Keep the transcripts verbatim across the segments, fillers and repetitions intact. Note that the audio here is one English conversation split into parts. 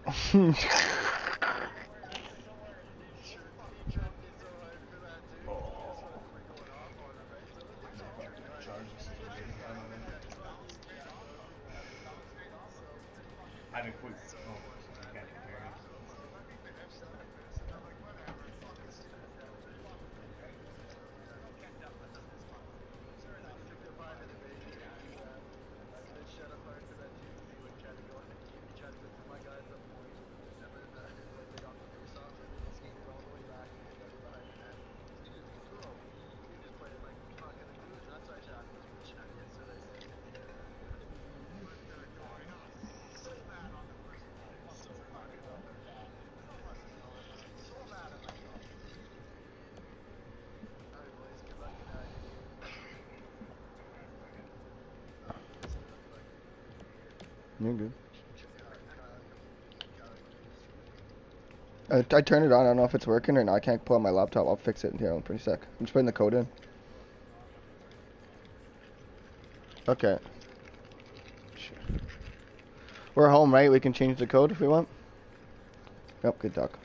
You're good. I, I turned it on. I don't know if it's working or not. I can't pull out my laptop. I'll fix it here in a pretty sec. I'm just putting the code in. Okay. We're home, right? We can change the code if we want. Yep, good talk.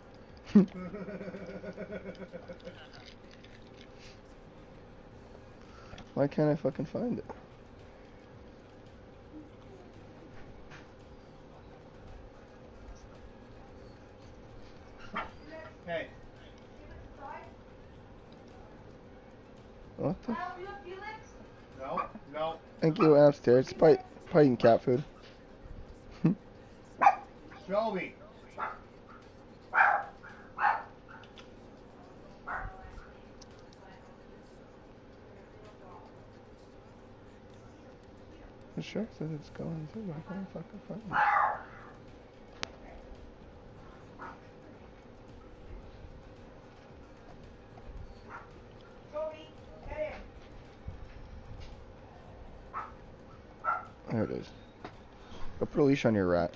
Why can't I fucking find it? Hey. What the? No, no. I think you went upstairs. It's probably, probably eating cat food. Joey. The shark says it's going through. I can't fucking find it. There it is. Go put a leash on your rat.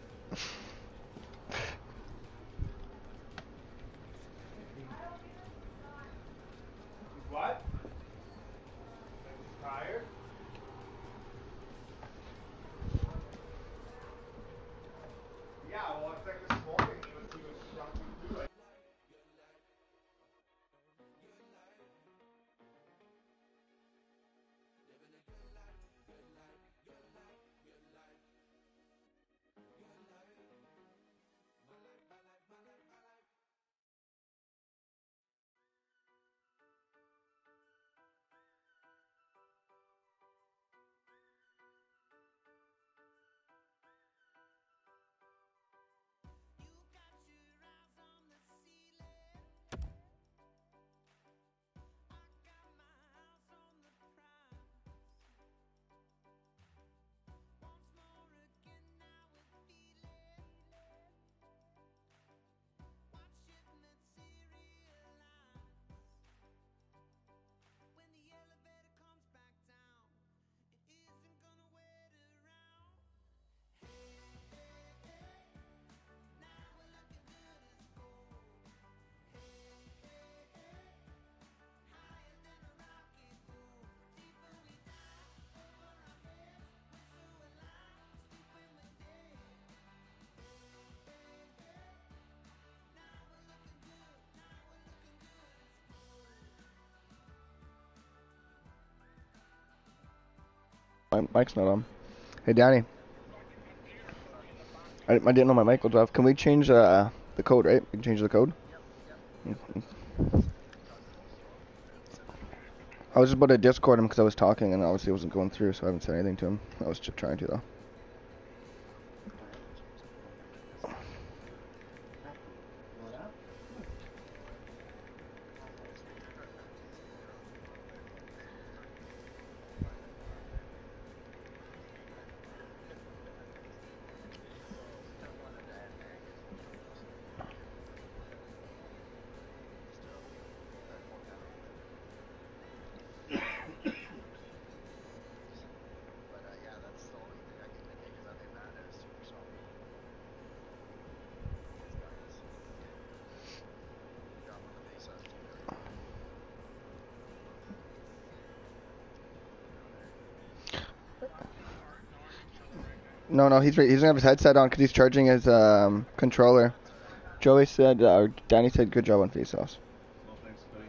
What? Tired? Yeah, well, it's like this morning he was, he was drunk through it. My mic's not on. Hey, Danny. I, I didn't know my mic was off. Can we change uh, the code, right? We can change the code? I was just about to Discord him because I was talking and obviously it wasn't going through, so I haven't said anything to him. I was just trying to, though. No, no, he's he's gonna have his headset on because he's charging his um controller. Joey said, uh, or Danny said, good job on face offs. Well, thanks, buddy.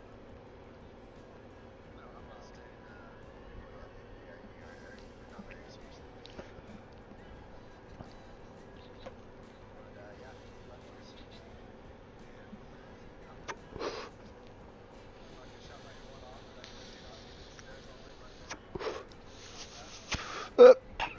Uh.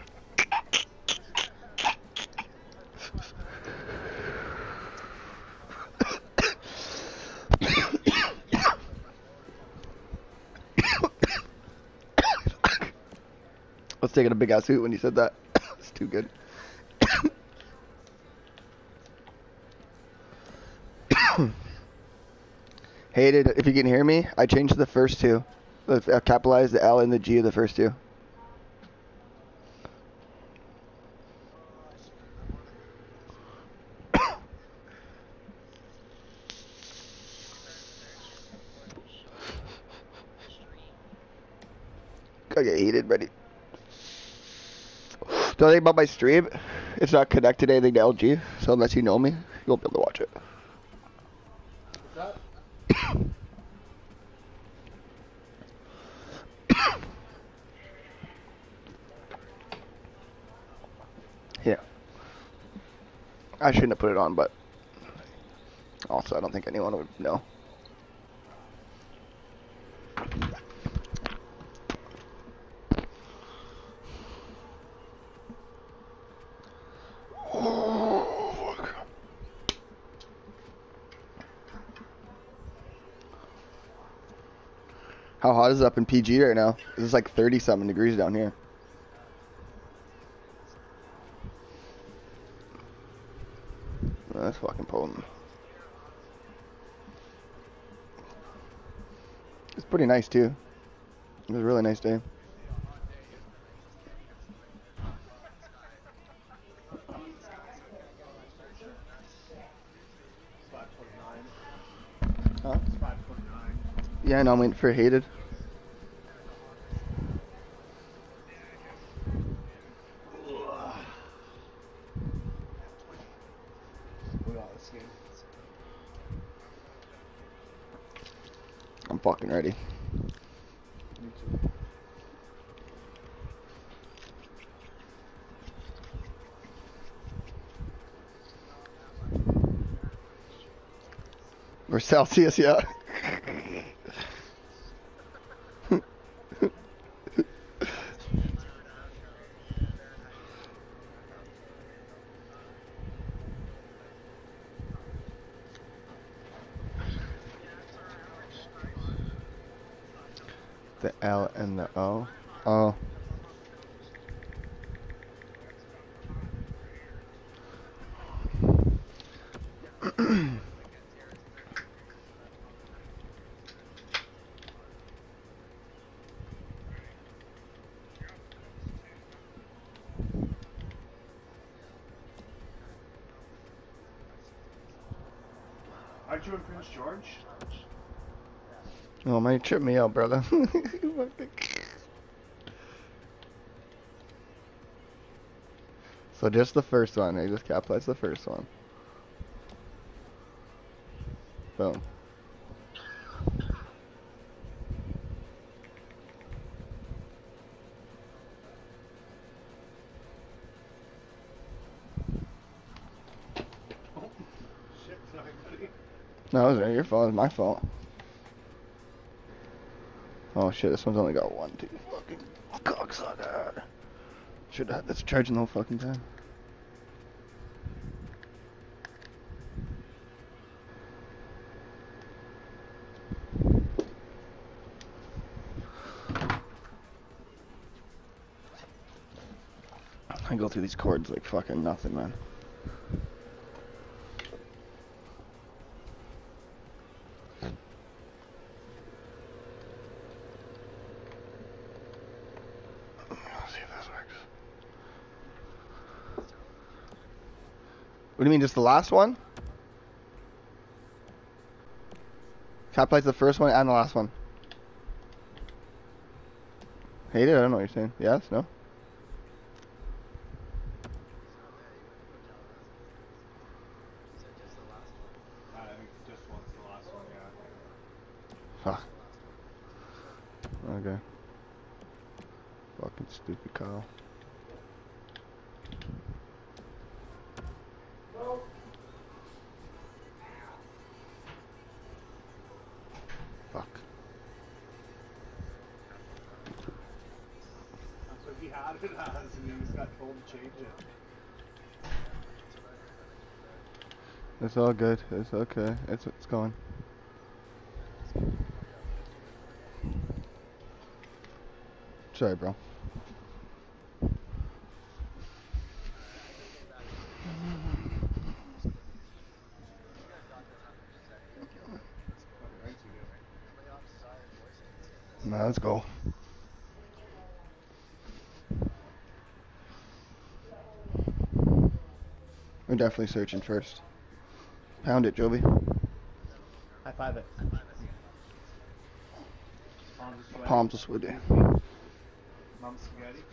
I was taking a big ass hoot when you said that. It's too good. Hated. If you can hear me, I changed the first two. I capitalized the L and the G of the first two. I get heated, buddy. The other thing about my stream, it's not connected to anything to L G, so unless you know me, you won't be able to watch it. What's that? Yeah. I shouldn't have put it on, but also I don't think anyone would know. Oh, fuck. How hot is it up in P G right now? It's like thirty something degrees down here. Oh, that's fucking potent. It's pretty nice too. It was a really nice day. Huh? Yeah, I know, I'm waiting for hated. I'm fucking ready. Me too. Or Celsius, yeah. The L and the O. Oh. Aren't you in Prince George? Oh, man, you tripped me out, brother. So just the first one. I just capitalized the first one. Boom. Oh, shit, sorry, buddy. No, it wasn't your fault. It was my fault. Oh shit, this one's only got one, two fucking cocksucker. Should have that's charging the whole fucking time. I go through these chords like fucking nothing, man. Let's see if this works. What do you mean, just the last one? Capitalize the first one and the last one. Hate it? I don't know what you're saying. Yes? No? Fuck. Okay. Fucking stupid Kyle. Fuck. That's what he had it as, and he just got told to change it. It's all good. It's okay. It's it's going. Sorry, bro. Now let's go. We're definitely searching first. Pound it, Joby. High five it. Palms are sweaty. Palms are sweaty. Mom spaghetti.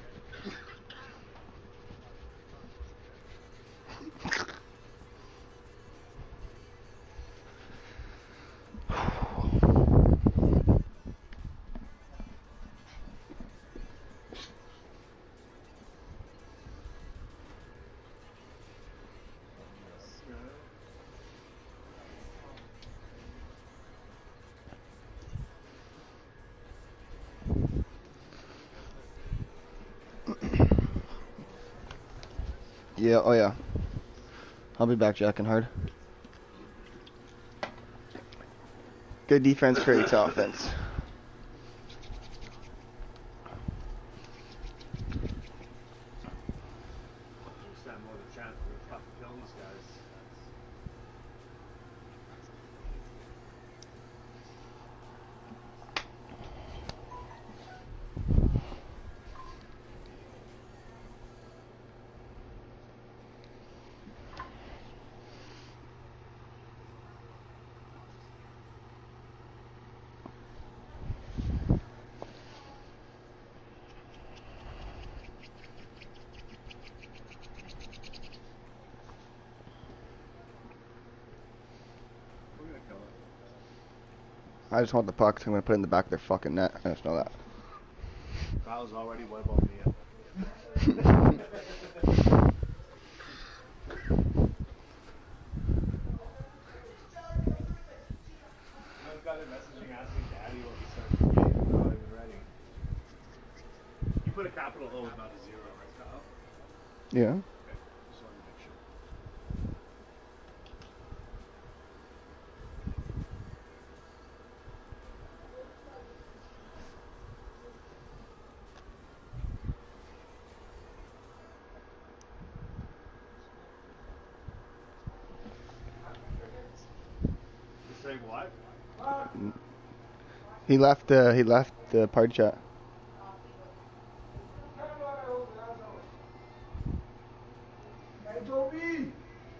Yeah, oh yeah. I'll be back jacking hard. Good defense creates offense. Stand more of a chance to fucking kill these guys. We're gonna kill it. I just want the puck, so I'm gonna put it in the back of their fucking net. I just know that. Kyle's already one above me. I got a messaging asking Daddy what we started the game. I'm not even ready. You put a capital O with not a zero, right, Kyle? Yeah. Okay, just wanted to make sure. You're saying what? He left. Uh, he left the party chat. Hey, Toby!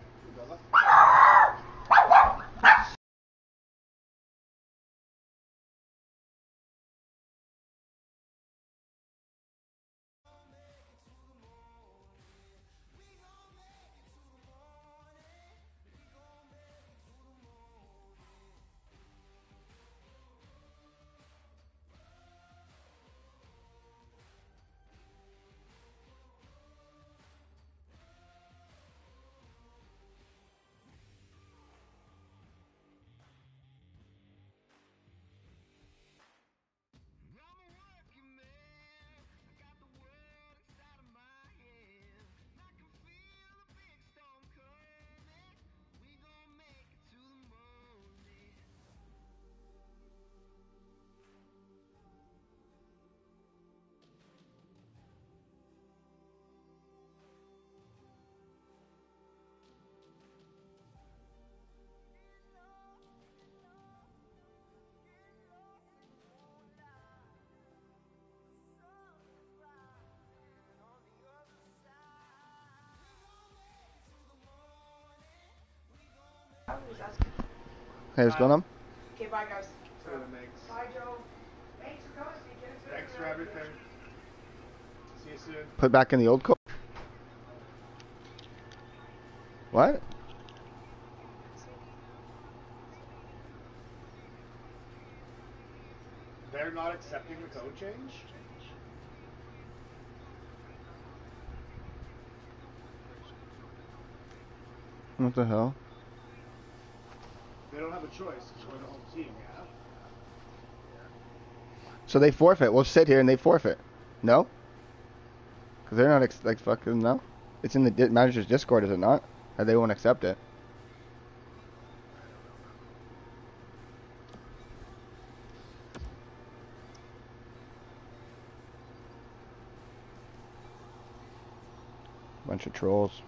Hey, what's going on? Okay, bye guys. So it makes. Bye, Joe. Thanks for coming. See you soon. Thanks for everything. See you soon. Put back in the old code. What? they're not accepting the code change? What the hell? They don't have a choice because we're the home team, yeah? So they forfeit. We'll sit here and they forfeit. No? Because they're not ex like fucking no. It's in the di manager's Discord, is it not? Or they won't accept it. Bunch of trolls.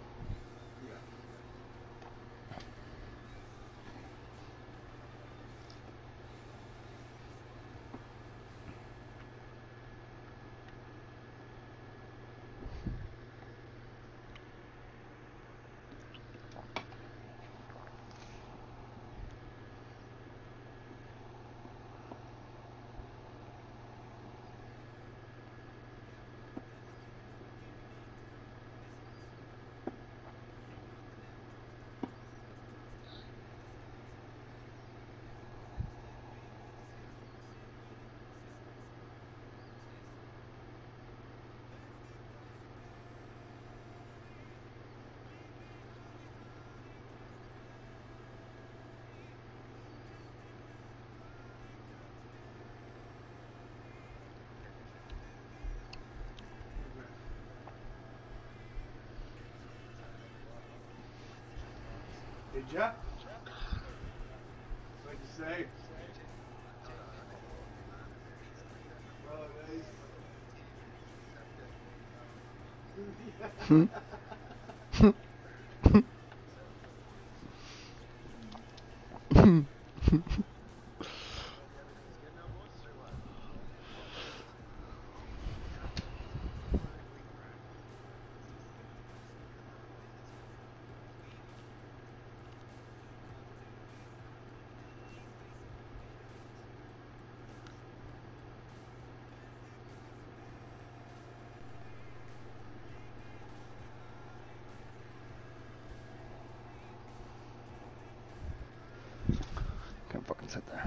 Did ya? What'd you say? Oh, Hmm? Can't fucking sit there.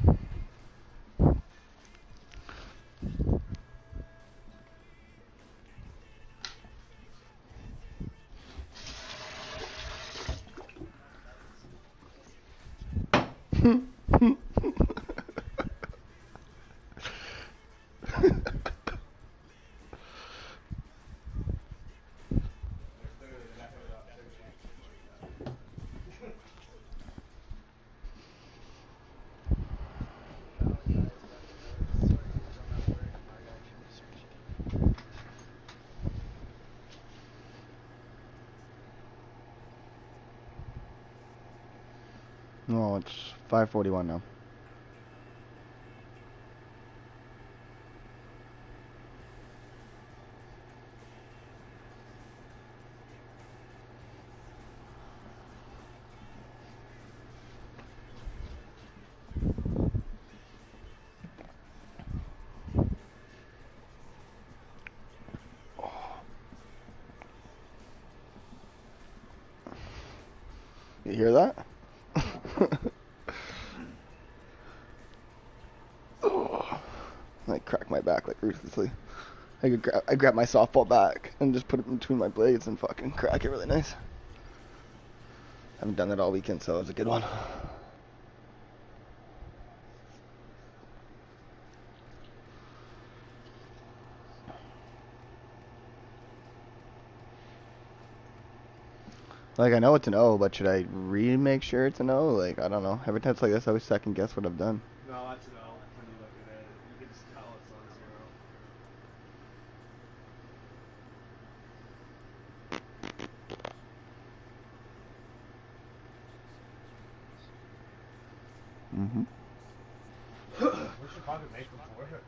No, it's five forty-one now. You hear that? Oh, I cracked my back like ruthlessly. I could grab, I grab my softball back and just put it between my blades and fucking crack it really nice. Haven't done that all weekend, so it was a good one. Like, I know it's an O, but should I re-make sure it's an O? Like, I don't know. Every time it's like this, I always second guess what I've done. no, that's an L when you look at it. You can just tell it's on zero. Mm-hmm. We should probably make them for it.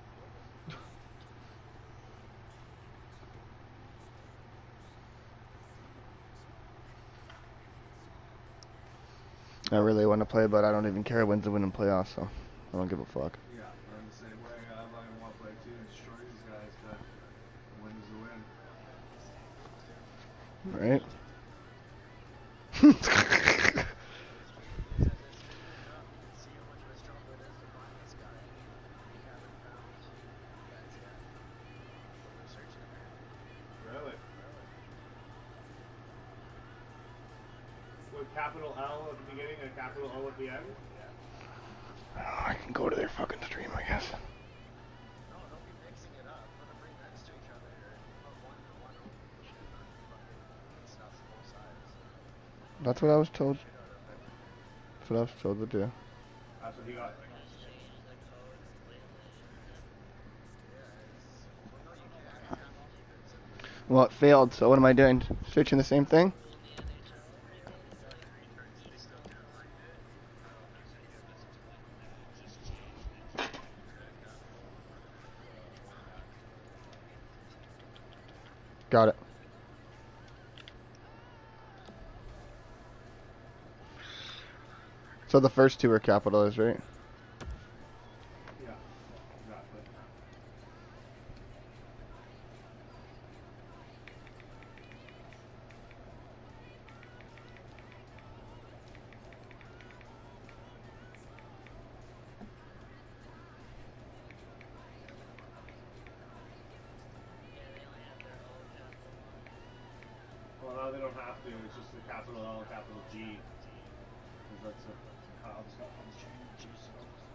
I really want to play, but I don't even care. Wins the win in playoffs, so I don't give a fuck. Yeah, I'm the same way. I don't even want to play too and destroy these guys, but the win is the win. Right? with capital L at the beginning and capital O at the end? Oh, I can go to their fucking stream, I guess. No, don't be mixing it up. Put them right next to each other and put one for one shit on fucking stuff both sides. That's what I was told. That's what I was told to do. That's what he got. Well, it failed, so what am I doing? Searching the same thing? Got it. So the first two are capitalized, right? Yeah, exactly. Well, now they don't have to. It's just the capital L, capital G. Because that's a Kyle's got on the change. So.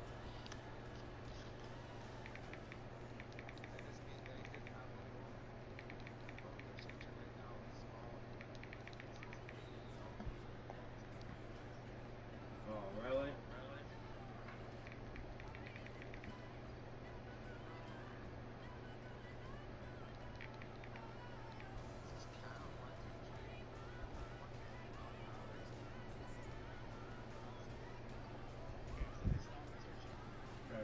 Oh, really? Okay.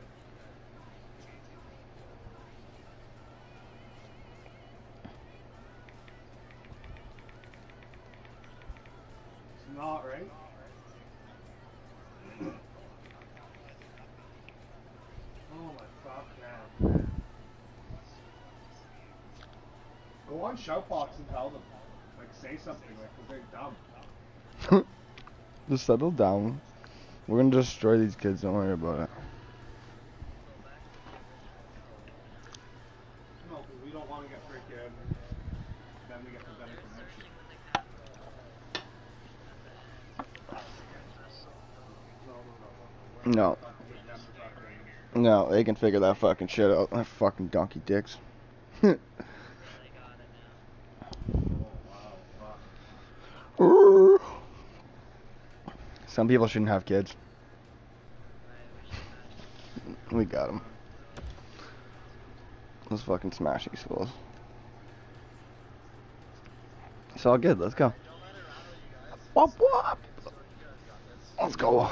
It's not, right? Oh my fuck, man. Go on Shoutbox and tell them. Like, say something, like, because they're dumb. Just settle down. We're gonna destroy these kids, don't worry about it. No, because we don't want to get freaking. Then we get the better connection. No, no, no, no. No. We're fucking with them fucking- No, they can figure that fucking shit out. They're fucking donkey dicks. Oh, wow, fuck. Some people shouldn't have kids. We got them. Let's fucking smash these fools. It's all good. Let's go. Wop wop. Let's go.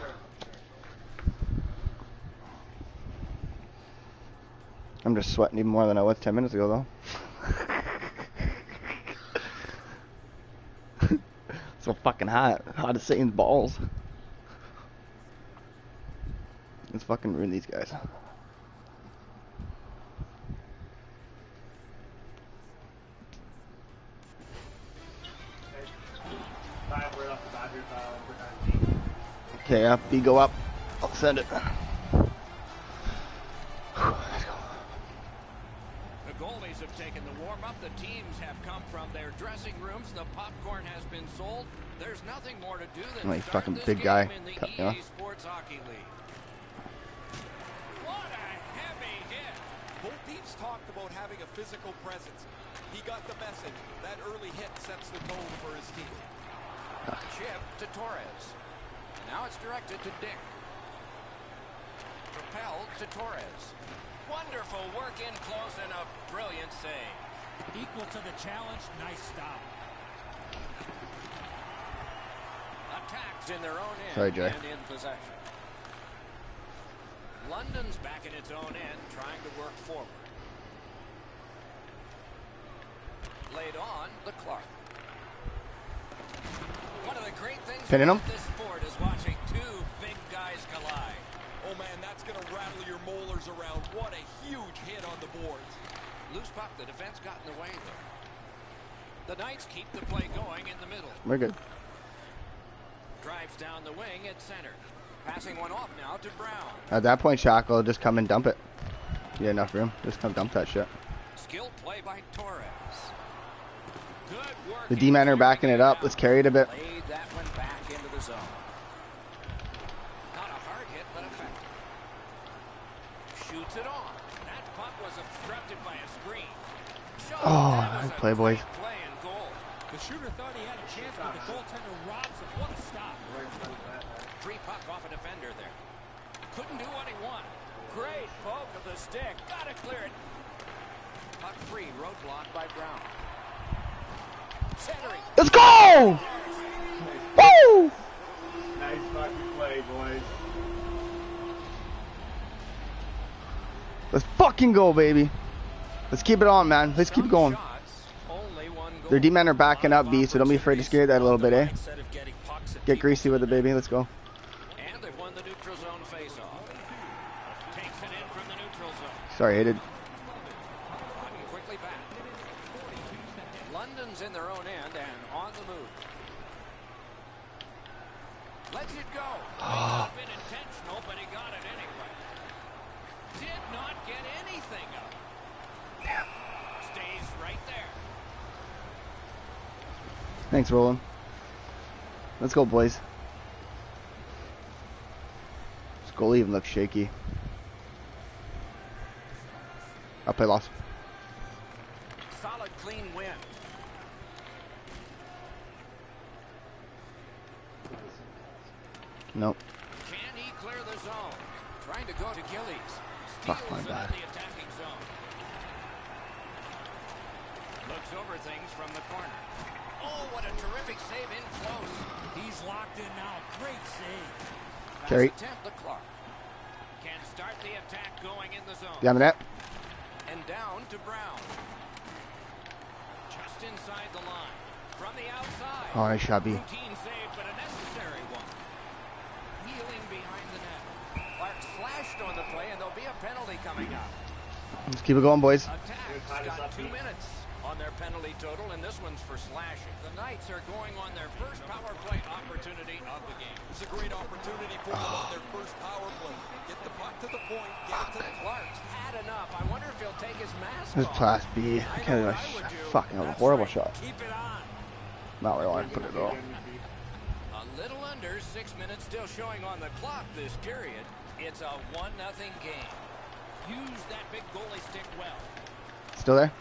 I'm just sweating even more than I was ten minutes ago, though. So fucking hot. Hot as Satan's balls. Let's fucking ruin these guys. Five right off the bat here, Kyle. We're done. Okay, yeah, B go up. I'll send it. The goalies have taken the warm-up. The teams have come from their dressing rooms. The popcorn has been sold. There's nothing more to do than Oh, you start fucking this big game guy. in the Cut E me A off. Sports Hockey League. What a heavy hit. Both teams talked about having a physical presence. He got the message. That early hit sets the tone for his team. Chip to Torres. Now it's directed to Dick. Propelled to Torres. Wonderful work in close and a brilliant save. Equal to the challenge. Nice stop. Attacks in their own end Sorry, Jay. and in possession. London's back in its own end, trying to work forward. Laid on the Clark. One of the great things Pinning about him. this sport is watching two big guys collide. Oh man, that's going to rattle your molars around. What a huge hit on the boards. Loose puck, the defense got in the way there. The Knights keep the play going in the middle. We're good. Drives down the wing at center. Passing one off now to Brown. At that point, Shackle, just come and dump it. You got enough room. Just come dump that shit. Skilled play by Torres. Good work. The D-men are backing it up. Let's carry it a bit. Laid that one back Oh, That was nice a play, boys. great play and goal. The shooter thought he had a chance, but the goaltender robs him. What a stop. Free puck off a defender there. Couldn't do what he wanted. Great poke of the stick. Gotta clear it. Puck free, roadblock by Brown. Centering. Let's go! Woo! Nice fucking play, boys. Let's fucking go, baby. Let's keep it on, man. Let's keep Some going. shots, only one goal. Their D-men are backing up, B, so don't be afraid to scare that a little bit, eh? Instead of getting pucks at Get people. greasy with it, baby. Let's go. And they've won the neutral zone faceoff. Takes it in from the neutral zone. Sorry, I did. Puck quickly back. London's in their own end and on the move. Lets it go. May not have been intentional, but he got it anyway. Did not get anything up. Damn. Stays right there. Thanks, Roland. Let's go, boys. This goalie even looks shaky. I'll play loss. Solid, clean win. Nope. Can he clear the zone? Trying to go to Gillies. Fuck, Steals my it bad. in the attacking zone. Looks over things from the corner. Oh, what a terrific save in close. He's locked in now. Great save. Pass Carry. attempt to Clark. Can start the attack going in the zone. Damn it. And down to Brown. Just inside the line. From the outside. Oh, nice shot, B. Routine save, but a necessary one. Wheeling behind the net. Clark slashed on the play, and there'll be a penalty coming up. Let's keep it going, boys. Attack's got two minutes on their penalty total, and this one's for slashing. The Knights are going on their first power play opportunity of the game. It's a great opportunity for them on their first power play. Get the puck to the point, get it to the Clark's had enough. I wonder if he'll take his mask This off. class B. I can't do a I would sh- do. fucking that was a That's horrible right. shot. Keep it on. Not where I wanted to put it at all. A little under six minutes still showing on the clock this period. It's a one nothing game. Use that big goalie stick well. Still there?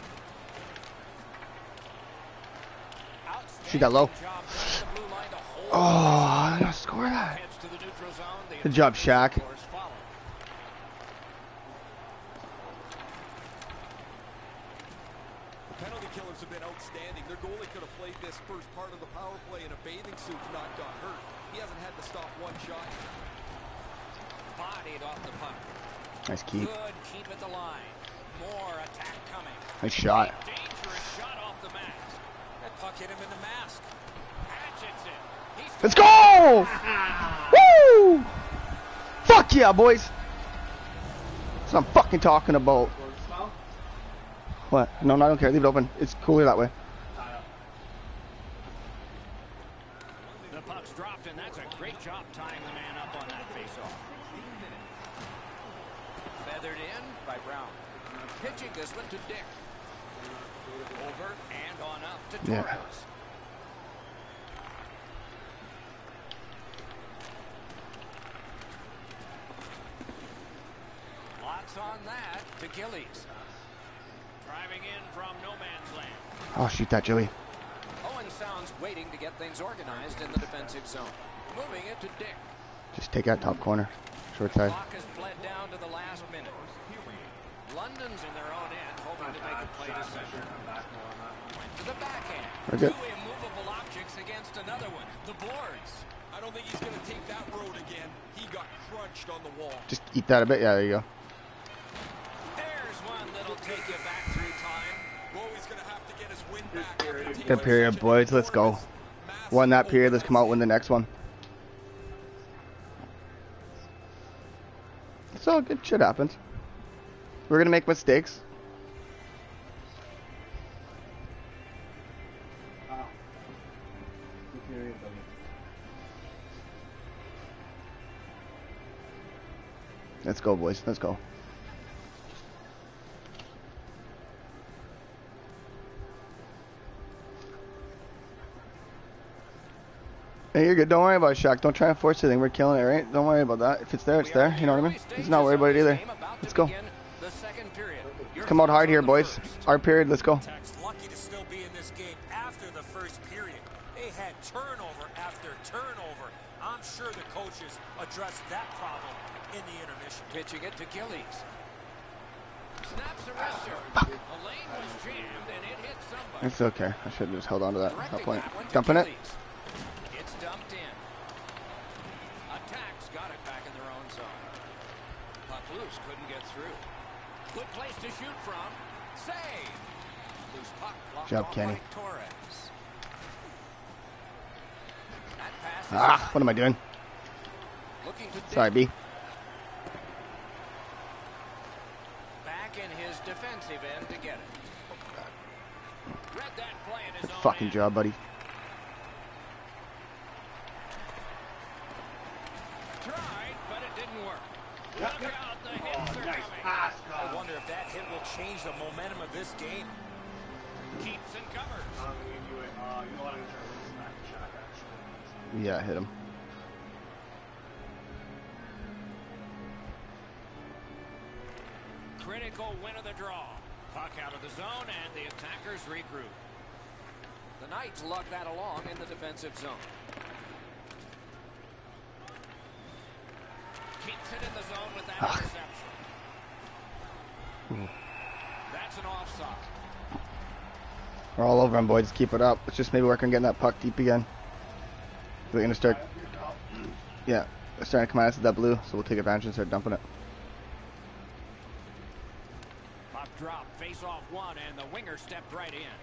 Shoot that low. Outstanding job down the blue line to hold Oh, I'm gonna score that. heads to the neutral zone. The Good job, attackers, Shaq. of course, follow. The penalty killers have been outstanding. Their goalie could have played this first part of the power play in a bathing suit and not got hurt. He hasn't had to stop one shot. Bodied off the puck. Nice keep. Good keep at the line. More attack coming. Nice shot. Dangerous shot off the mask. That puck hit him in the mask. Hatchets it. He's Let's go! Woo! Fuck yeah, boys. That's what I'm fucking talking about. What? No, no, I don't care. Leave it open. It's cooler that way. The puck's dropped, and that's a great job tying the man up on that faceoff. Feathered in by Brown. Pitching this one to Dick. Over and on up to Torres. Yeah. Lots on that to Gillies. Driving in from no man's land. Oh, shoot that, Joey. Owen Sounds waiting to get things organized in the defensive zone. Moving it to Dick. Just take that top corner. Short side. Clock has bled down to the last minute. London's in their own end, hoping to make a play to center. Went to the backhand. We're good. Two immovable objects against another one. The boards. I don't think he's going to take that road again. He got crunched on the wall. Just eat that a bit. Yeah, there you go. There's one that'll take you back through time. Well, he's going to have to get his win back. after taking Good period, such an boys. Let's go. enormous, massive Won that period. Let's come out overtime. win the next one. It's all good. Shit happens. We're gonna make mistakes. Let's go, boys. Let's go. Hey, you're good. Don't worry about it, Shaq. Don't try and force anything. We're killing it, right? Don't worry about that. If it's there, it's there. You know what I mean? Let's not worry about it either. Let's go. Let's come out hard here, boys. Our period. Let's go. Tax period. They had turnover after turnover. I'm sure the coaches addressed that problem in the intermission. Pitching it to Gillies. Snaps a wrister. The lane was jammed and it hit somebody. It's okay. I should have just held on to that. No Directing point. that one to Dumping it. Gillies. It's dumped in. Attacks got it back in their own zone. Puck loose, couldn't get through. Good place to shoot from. Save. Loose puck blocked Job, off Kenny. by Torres. That pass is Ah, what am I doing? looking to Sorry, dig. B. Back in his defensive end to get it. Read that play in his own Fucking end. job, buddy. Tried, but it didn't work. Yep, Look yep. out, the Oh, hits are nice coming. pass, I Kyle. wonder if that hit will change the momentum of this game. Keeps and covers. I'm gonna give you a, uh, you know what, I'm gonna try to smack the shot, actually. Yeah, hit him. Critical win of the draw. Puck out of the zone and the attackers regroup. The Knights lug that along in the defensive zone. Keeps it in the zone with that Ah. interception. That's an offside. We're all over him, boys. Keep it up. Let's just maybe work on getting that puck deep again. We're gonna start. Yeah, they're starting to come at us with that blue, so we'll take advantage and start dumping it. Puck drop, face off one, and the winger stepped right in.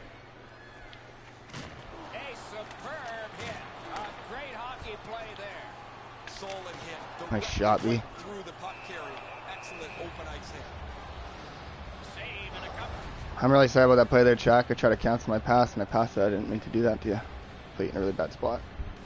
A superb hit. A great hockey play there. Solid hit. The Nice whip shot, B. went through the puck carrier. Excellent open ice hit. Save and a cover. I'm really sorry about that play there, Chuck. I tried to cancel my pass, and I passed it. I didn't mean to do that to you. Put you in a really bad spot.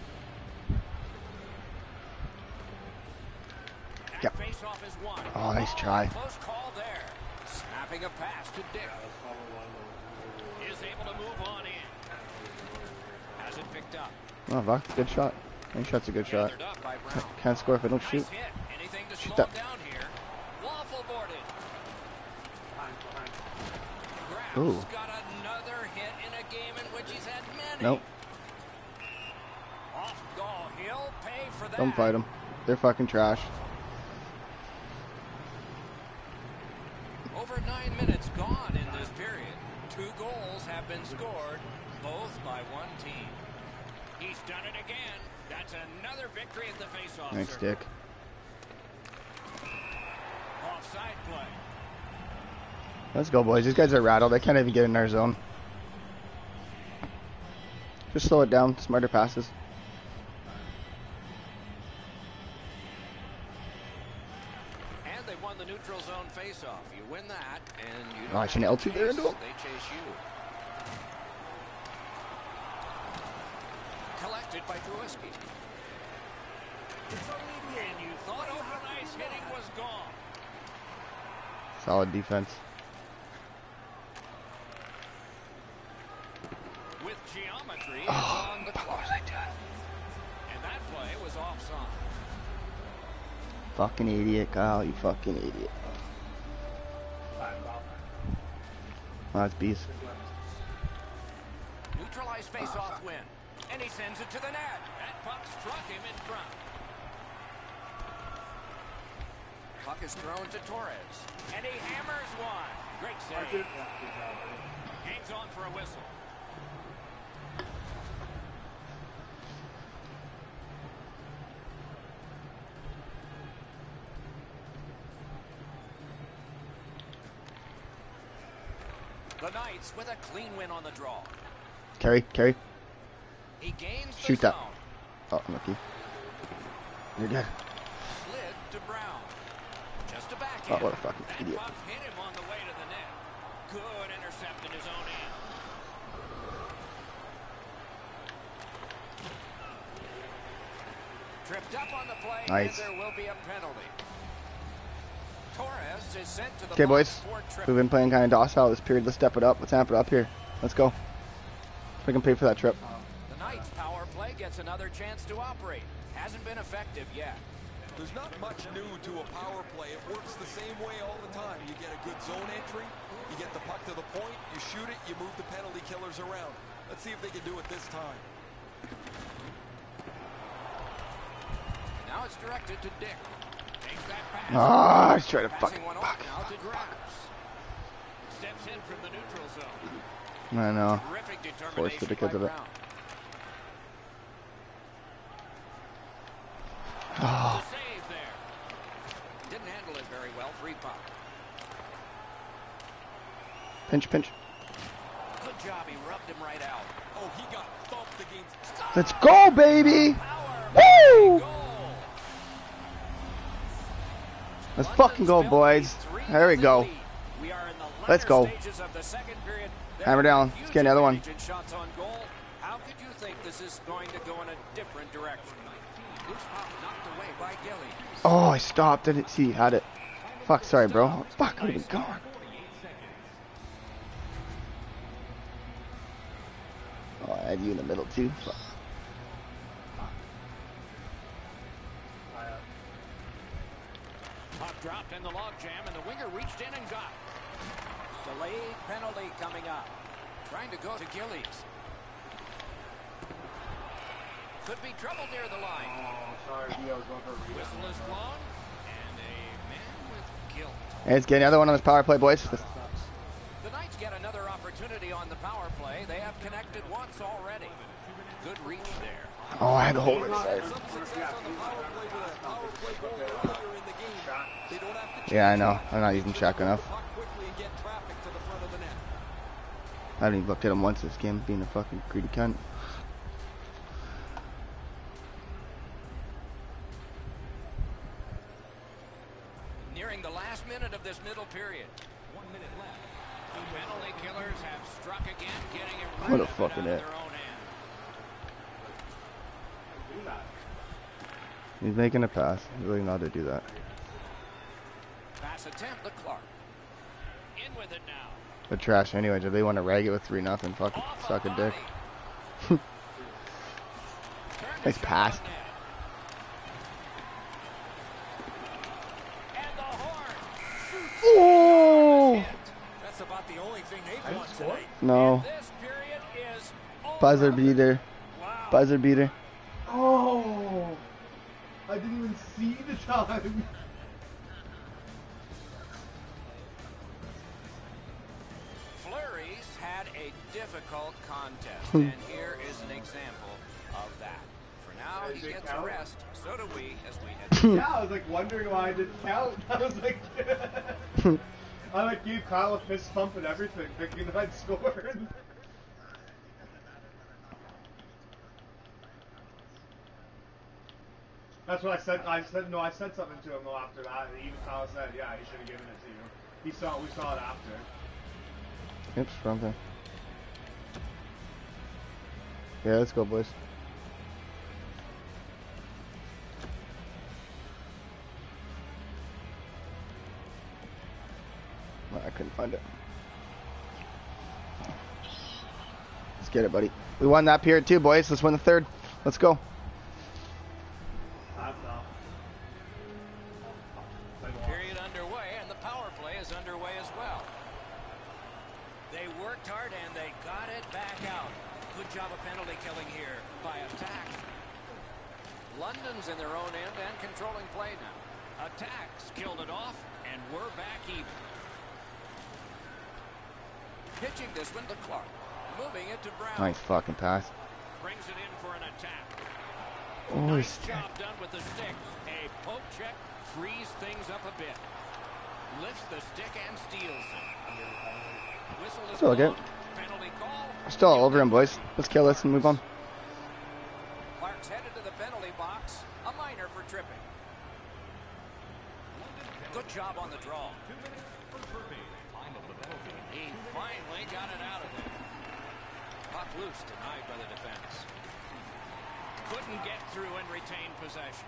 That Yep. face off is one. Oh, nice try. Close call there. Snapping a pass to Dick. Is able to move on in. Has it picked up. Oh, Buck, good shot. Any shot's a good shot. Gathered up by Brown. Can't score if I don't Nice shoot. hit. Anything to Shoot slow that. him down here. Waffle boarded. Behind, behind. Ooh. Graff's got another hit in a game in which he's had many. Nope. Off goal. He'll pay for that. Don't fight them. They're fucking trash. Over nine minutes gone in this period. Two goals have been scored, both by one team. He's done it again. That's another victory at the faceoff. Nice circle. stick. Offside play. Let's go, boys. These guys are rattled. They can't even get in our zone. Just slow it down. Smarter passes. And they won the neutral zone faceoff. You win that, and you Oh, I shouldn't L two there into him. They chase you. Collected by Trubisky. It's a lead in. You thought open ice hitting was gone. Solid defense. With geometry, it's Oh, on the what clock. was I doing? And that play was offside. Fucking idiot, Kyle. You fucking idiot. Behind, Kyle. Oh, that's beast. Neutralized face-off win. And he sends it to the net. That puck struck him in front. Puck is thrown to Torres. And he hammers one. Great Mark save. it. Yeah, good job, buddy. Hangs on for a whistle. The Knights with a clean win on the draw. Carry, carry. He gains the Shoot that. zone. Oh, lucky. You're dead. Slid to Brown. Just a Oh, backhand. what a fucking That idiot. puck hit him on the way to the net. Good intercept in his own end. Tripped up on the play, Nice. and there will be a penalty. Torres is sent to the Okay, box boys. for trip. We've been playing kind of docile this period. Let's step it up. Let's amp it up here. Let's go. We can pay for that trip. The Knights power play gets another chance to operate. Hasn't been effective yet. There's not much new to a power play. It works the same way all the time. You get a good zone entry, you get the puck to the point, you shoot it, you move the penalty killers around. Let's see if they can do it this time. Now it's directed to Dick. Takes that pass. Ah, I was trying to Passing fucking one fuck. off now to Grabs. Steps in from the neutral zone. I know. Terrific Forced determination it because by of it. Brown. Oh, The save there. Didn't handle it very well. Free pop. pinch, pinch. Good job. He rubbed him right out. Oh, he got thumped against. Let's go, baby! Power Woo! goal. Let's fucking go, boys. There we go. We are in the Let's go. stages of the second period. There Hammer are down. Let's get another one. huge shots on goal. How could you think this is going to go in a different direction? Loose puck knocked away by Gilly. Oh, I stopped. Didn't see. Had it. Fuck, sorry, bro. Fuck, I would have been gone. Oh, I had you in the middle, too. Fuck. Puck dropped in the logjam, and the winger reached in and got. Delayed penalty coming up. Trying to go to Gillies. Could be trouble near the line. Oh, sorry, Dio was going for a rebound. Whistle is blown, and a man with guilt. Hey, let's get another one on this power play, boys. The Knights get another opportunity on the power play. They have connected once already. Good reach there. Oh, I had to hold it. Sorry. Some success on the power play with a power play goal earlier in the game. They don't have to Yeah, I know. I'm not using check enough. puck quickly and get traffic to the front of the net. I haven't even looked at him once this game, being a fucking greedy cunt. Nearing the last minute of this middle period. One minute left. The penalty killers have struck again, getting it right What a up and fucking out of hit. their own end. He's making a pass. He's really not to do that. Pass attempt to Clark. In with it now. They're trash anyways. If they want to rag it with three nothing, fucking Off suck a body. dick. Turned Nice it pass. on net. And the horn. Oh That's about the only thing they've won tonight. no! This period is over. Buzzer beater. Wow. Buzzer beater. Oh! I didn't even see the time. Fleury's had a difficult contest, Hmm. and here is an example of that. For now, he gets a rest. So do we, as we head. Yeah, I was like wondering why I didn't count. I was like, I like gave Kyle a fist pump and everything, thinking that I'd scored. That's what I said. I said no. I said something to him though after that, and even Kyle said, "Yeah, he should have given it to you." He saw. We saw it after. Oops, wrong thing. Yeah, let's go, boys. Well, I couldn't find it. Let's get it, buddy. We won that period too, boys. Let's win the third. Let's go. That's all. Period underway, and the power play is underway as well. They worked hard and they got it back out. Good job of penalty killing here by Attack. London's in their own end and controlling play now. Attacks killed it off, and we're back even. Pitching this one to Clark. Moving it to Brown. Nice fucking pass. Brings it in for an attack. Oh, Nice he's- job done with the stick. A poke check frees things up a bit. Lifts the stick and steals it. Whistle is Still okay. blown. Penalty call. We're still all over him, boys. Let's kill this and move on. Clark's headed to the penalty box. A minor for tripping. Good job on the draw. He finally got it out of there. Puck loose, denied by the defense. Couldn't get through and retain possession.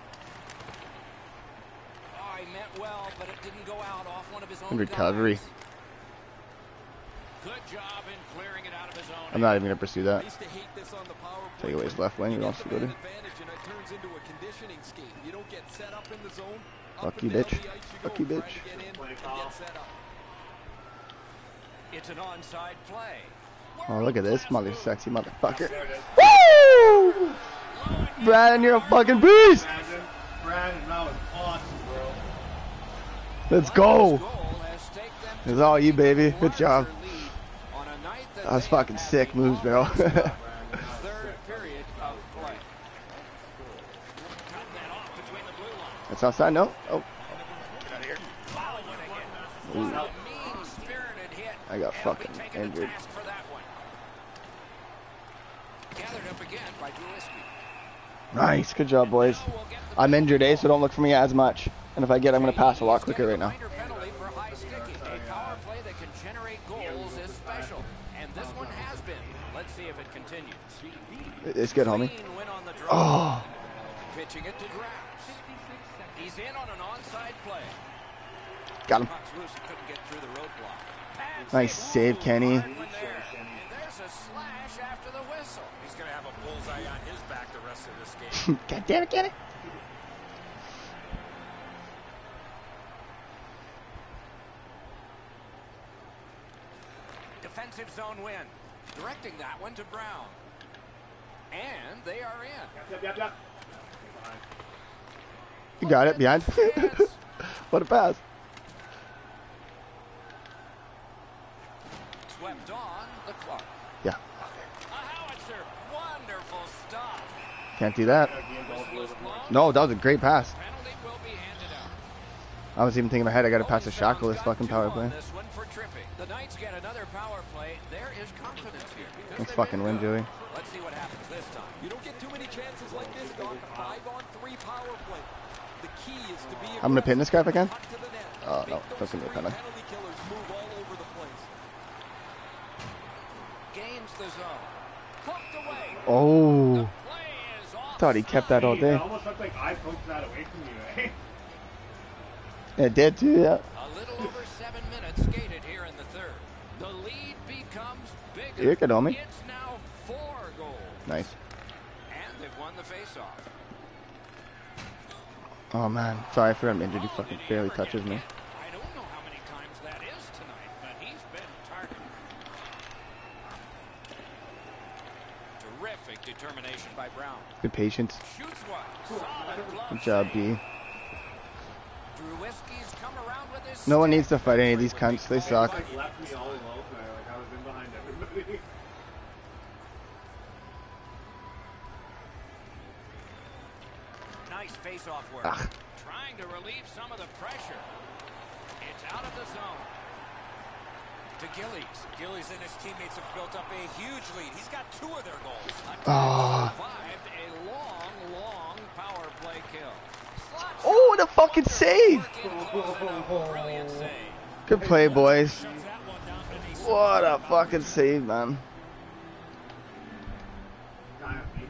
Oh, he meant well, but it didn't go out off one of his own Recovery. guys. Good job in clearing it out of his own. I'm not even gonna pursue I that. used to hate this on the power play. Take away his but left wing, you he get wants the to go man to. advantage and it turns into a conditioning skate. You don't get set up in the zone. Fuck Up you, and down bitch. the ice you Fuck go, you, trying bitch. to get in Play and foul. get set up. It's an onside play. Oh, look at this mother sexy motherfucker. Woo! Brandon, you're a fucking beast! Brandon, Brandon, that was awesome, bro. Let's go! Goal has taken them It's all you, baby. Good to job. a larger lead on a night that That was they fucking have sick had moves, bro. the third period of play. Cutting that off between the blue line. That's outside, no? Oh, Wow, what a hit. Ooh. What a mean-spirited hit. I got And fucking we'll be taking a injured. task for that one. Gathered up again by Drewski. nice. Good job, boys. Now we'll get the I'm injured, eh, so don't look for me as much. And if I get, I'm going to pass a lot quicker right now. Minor penalty for high sticking. A power play that can generate goals is special, and this one has been. Let's see if it continues. It's good, homie. Clean win on the draw. Oh, Pitching it to Drafts. He's in on an onside play. got him. Puck's loose. He couldn't get through the roadblock. Pads Nice it. save, Ooh, Kenny. hard one there. And there's a slash after the whistle. He's going to have a bullseye on his back the rest of this game. God damn it, Kenny. Defensive zone win. Directing that one to Brown. And they are in. Yep, yep, yep. You got it, behind. What a pass. Swept on the Clark. Yeah, A howitzer. Wonderful stuff. can't do that. Whistle is blown. No, that was a great pass. Penalty will be handed out. I was even thinking in my head, I got to pass the Shackle this Got fucking two power on play. This one for Trippy. The Knights get another power play. There is confidence here. because Let's they've fucking been win, good. Joey. Let's see what happens this time. You don't get too many chances like this, Doc. Five on three power play. The key is to be I'm going to pin this guy if I can. Puck to the net. Oh, Make no, those that's gonna be a three penalty. penalty killers move all over the place. Gains the zone. Hooked away. Oh, The play is off. thought he kept that all Jeez, day. It almost looked like I poked that away from you, eh? It did too, yeah. A little over seven minutes skated here in the third. The lead becomes bigger. You're good, homie. It's now four goals. Nice. And they've won the faceoff. Oh, man. Sorry for him injured. He fucking barely touches me. I don't know how many times that is tonight, but he's been targeted. Terrific determination by Brown. Good patience. Shoots one. Solid glove Good job, save. B. Drewski's come around with his No one stick. needs to fight any of these cunts. They suck. Like left me all alone there, like I was in behind everybody. Nice face-off work. Ugh. Trying to relieve some of the pressure. It's out of the zone. To Gillies. Gillies and his teammates have built up a huge lead. He's got two of their goals. Ah. Survived a long, long power play kill. Slot Oh, what a fucking save! shot in close enough. Brilliant save. Good play, boys. Shuts that one down beneath. What a fucking save, man. Guy on me.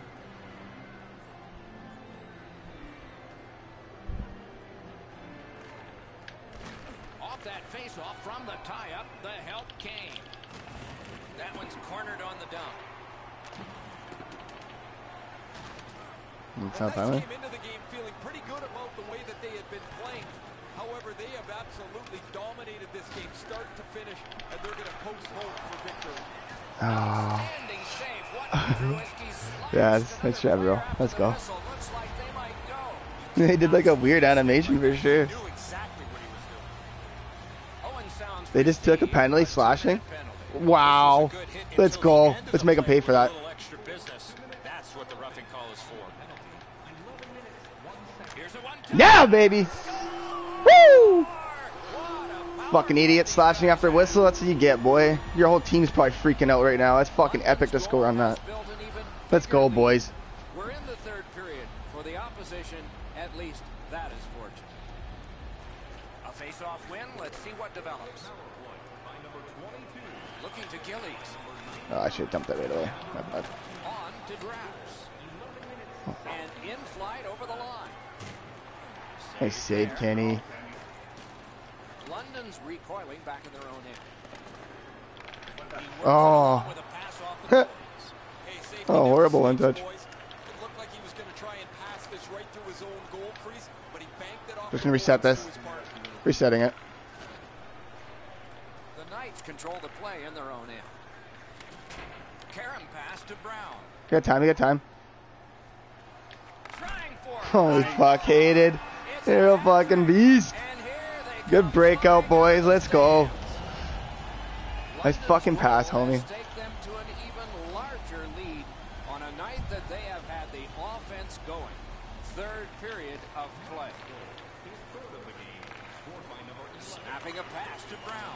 Off that face-off from the tie-up, the help came. That one's cornered on the dump. It's The not Knights finally. came into the game feeling pretty good about the way that they had been playing. However, they have absolutely dominated this game start to finish, and they're going to post home for victory. Oh. Standing save. What Drewski sliced Yeah, another that's- that's Chad, bro. player Let's after the go. whistle. Looks like they might go. They did like a weird animation for sure. Knew exactly what he was doing. Owen Sounds They just took a received penalty a slashing. penalty. Wow. This was a good hit Let's until the go. end of Let's the make them play. pay for that. A little extra business. That's what the roughing call is for. Here's a one-two. Yeah, baby. Woo! Fucking idiot slashing after a whistle. That's what you get, boy. Your whole team's probably freaking out right now. That's fucking epic to score on that. Built an even Let's bigger go, lead. boys. We're in the third period. For the opposition, at least that is fortunate. A face-off win. Let's see what develops. Looking to Gillies. Oh, I should have dumped that right away. My bad. On to Drafts. And in flight over the line. Nice save, Kenny. London's recoiling back in their own end. He works Oh. it with a pass off the boards. Hey, safety Oh, never horrible sleeps, one touch. boys. It looked like he was going to try and pass this right through his own goal crease, but he banked it off. Just the gonna reset boards this. to his mark. Resetting it. The Knights control the play in their own end. Karam pass to Brown. You got time, you got time. Trying for Holy fuck, hated. It's You're a fucking beast. And here they Good come breakout, flying boys. Let's go. Nice London's fucking pass, goal homie. has taken them to an even larger lead on a night that they have had the offense going. Third period of play. Snapping a pass to Brown.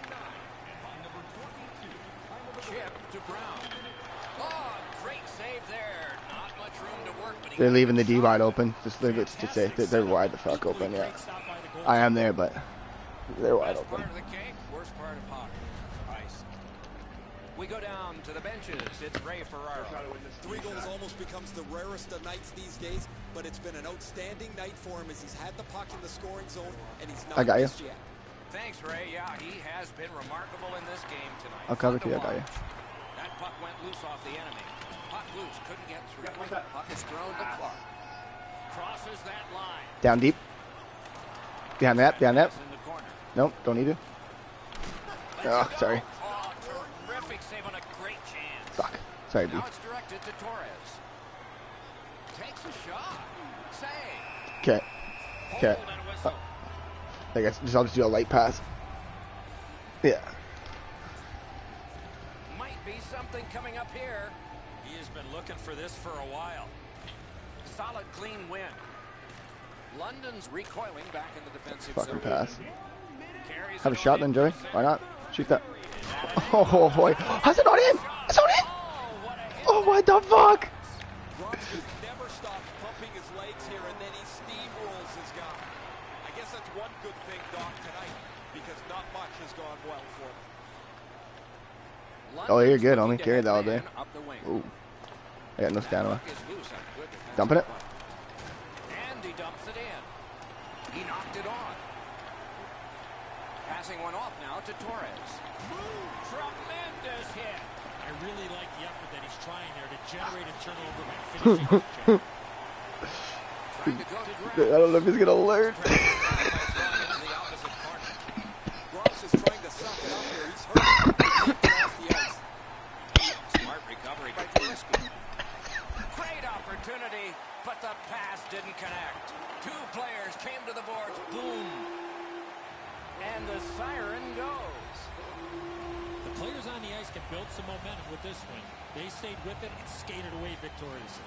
Chip to Brown. Oh, great save there. Not much room to work, but he They're got leaving the the D shot. wide open. Just leave it to say they're, they're wide the fuck open. Yeah, I am there, but they're wide Best open. part of the cake, worst part of hockey. Ice. We go down to the benches. It's Ray Ferraro. Three goals almost becomes the rarest of nights these days, but it's been an outstanding night for him as he's had the puck in the scoring zone and he's not I got you. missed yet. Thanks, Ray. Yeah, he has been remarkable in this game tonight. I'll cover Fun for to you, I got you. watch. That puck went loose off the enemy. Puck loose, couldn't get through. Puck is thrown to Clark. Crosses that line. Down deep. Behind that, behind that. Pass in the corner. Nope, don't need to. Let's Oh, go. sorry. Oh, terrific save on a great chance. Fuck. Sorry, B. Now it's directed to Torres. Takes a shot. Save. Okay. Okay. Hold and whistle. I guess just I'll just do a light pass. Yeah. Might be something coming up here. He has been looking for this for a while. Solid, clean win. London's recoiling back in the defensive Fucking zone. pass. Carries Have a it shot on then, into Joey. the center. Why not? Shoot that. Oh boy. How's it not in? It's not in. Oh, what a hit. Oh what the fuck? Bronski never stops pumping his legs here and then he steamrolls his guy. I guess that's one good thing, Doc, tonight, because not much has gone well for him. Oh, you're good, London's homie. Carry that all looking day. to head man up the wing. Ooh. I got no That stamina. puck is loose on good defensive Dumping it. play. And he dumps it in. He knocked it on. Passing one off now to Torres. Tremendous hit. I really like the effort that he's trying there to generate a turnover by finishing his job. Trying to go to I ground. don't know if he's gonna learn. By throwing it to the opposite corner. Gross is trying to suck it up here. He's hurt. He can't get off the ice. Smart recovery by Trubisky. Great opportunity, but the pass didn't connect. Two players came to the boards. Boom. And the siren goes. The players on the ice can build some momentum with this win. They stayed with it and skated away victoriously.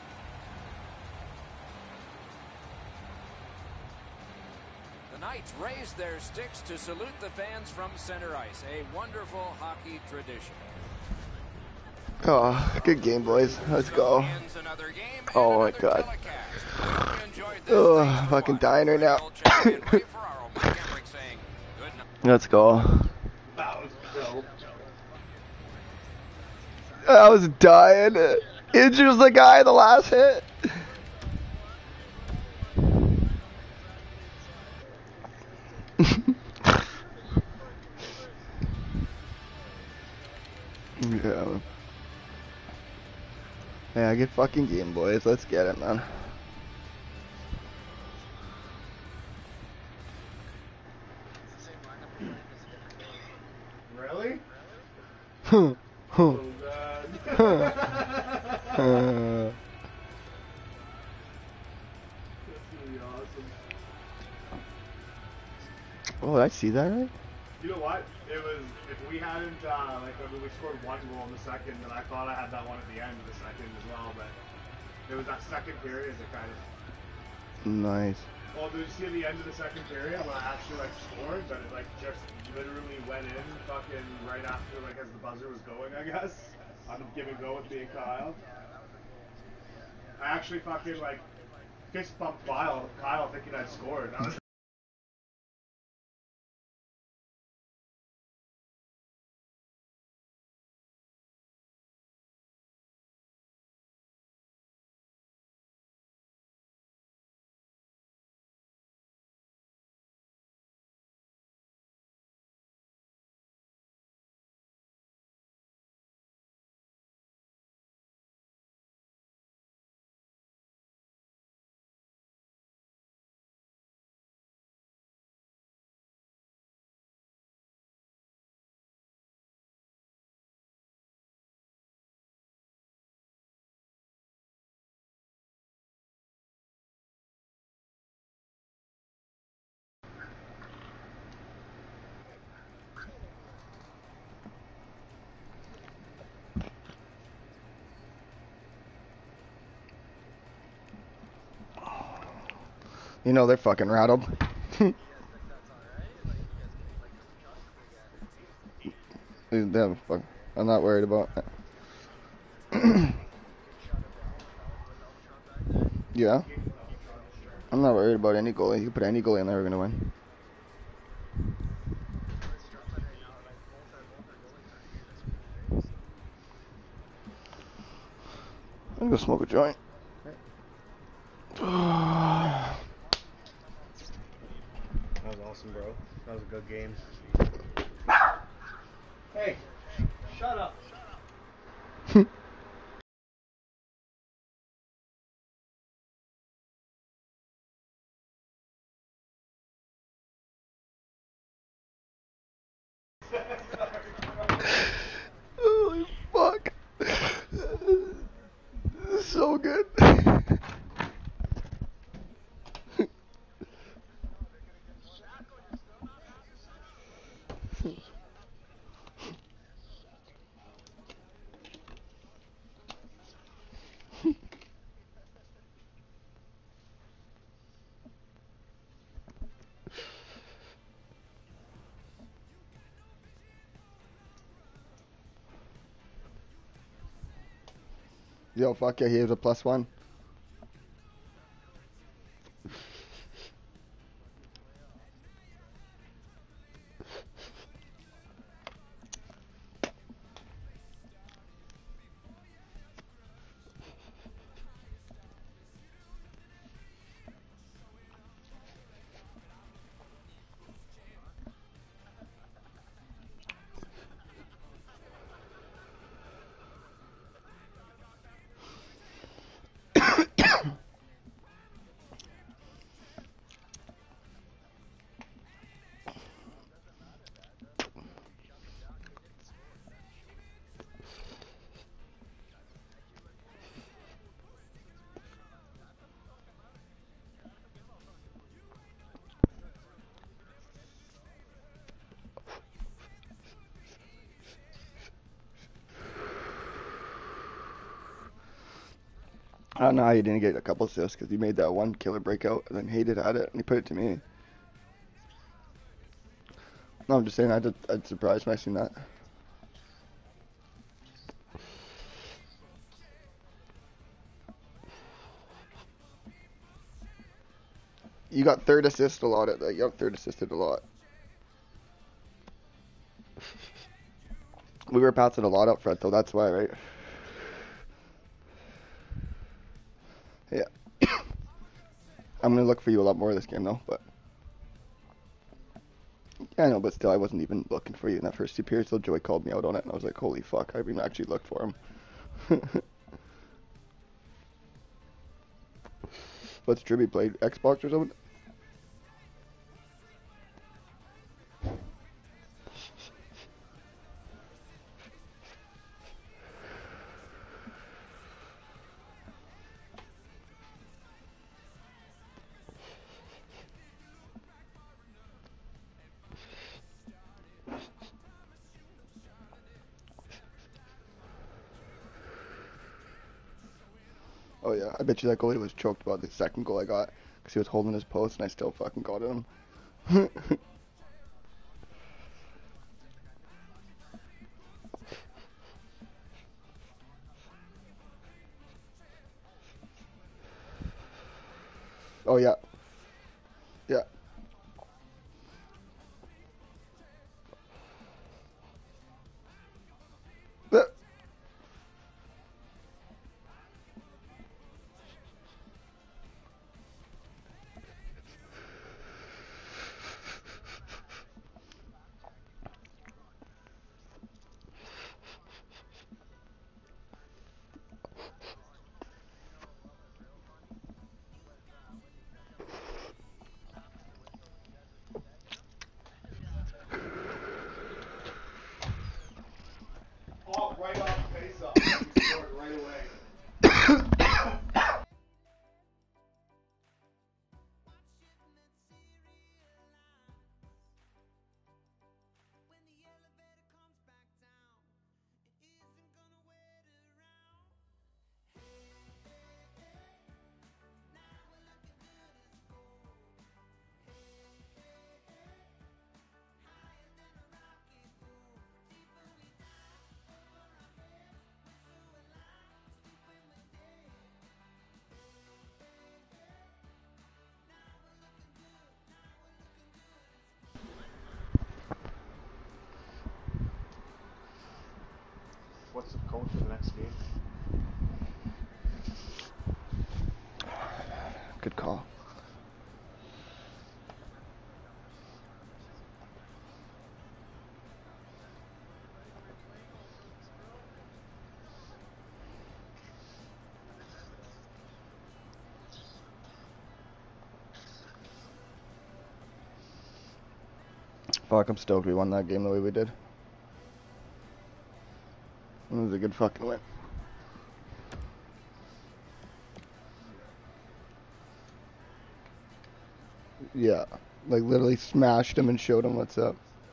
The Knights raised their sticks to salute the fans from center ice. A wonderful hockey tradition. Oh, good game, boys. Let's go. Ends another game and Oh my another God. telecast. Hope you enjoyed this. Oh, Thanks for fucking watching. dying right now. World champion Ray Ferraro, Mike Emmerich saying good night. Let's go. That was dope. I was dying. Injures the guy the last hit. Yeah. Yeah, good fucking game, boys. Let's get it, man. Really? Huh. Huh. Oh, God. Uh, That's really awesome. oh, did I see that right? You know what? It was, if we hadn't, uh, like, when we scored one goal in the second, and I thought I had that one at the end of the second as well, but it was that second period that kind of, Nice. well, did you see at the end of the second period when I actually, like, scored, but it, like, just literally went in fucking right after, like, as the buzzer was going, I guess, on the give and go with me and Kyle. I actually fucking, like, fist bumped Kyle, Kyle thinking I'd scored. I was You know they're fucking rattled. You guys think that's alright? Like, you guys can, like, the shots are pretty good. Them, fuck. I'm not worried about it. You shut it down with Albatron back there? Yeah. I'm not worried about any goalie. You can put any goalie in there, we're gonna win. Where's Struff at right now? Like, both our, both our goalies aren't here this week, right? So, I'm gonna smoke a joint. That was awesome, bro. That was a good game. Hey, shut up. Holy fuck. This is so good. Yo, fuck yeah, he has a plus one. I don't know how you didn't get a couple assists because you made that one killer breakout and then hated at it and he put it to me. No, I'm just saying I did, I'd surprised when I seen that. You got third assist a lot at that. You got third assisted a lot. We were passing a lot up front though, that's why, right? Yeah. I'm gonna look for you a lot more this game though, but yeah, I know, but still I wasn't even looking for you in that first two periods till Joey called me out on it and I was like, holy fuck, I even actually looked for him. What's Dribby played? Xbox or something? Oh yeah, I bet you that goalie was choked about the second goal I got because he was holding his post and I still fucking got him. Oh yeah. Yeah. Uh, Good call. Fuck, I'm stoked we won that game the way we did. It was a good fucking win. Yeah, like literally smashed him and showed him what's up.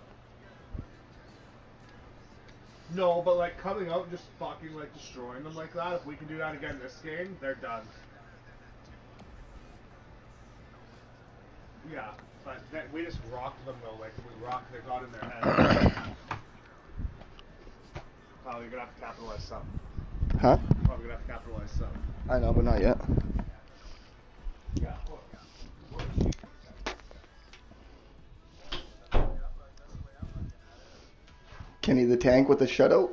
No, but like coming out and just fucking like destroying them like that, if we can do that again this game, they're done. Yeah, but that, we just rocked them though, like we rocked, they got in their head. Probably you're gonna have to capitalize something. Huh? Probably gonna have to capitalize something. I know, but not yet. Yeah. Kenny the Tank with a shutout.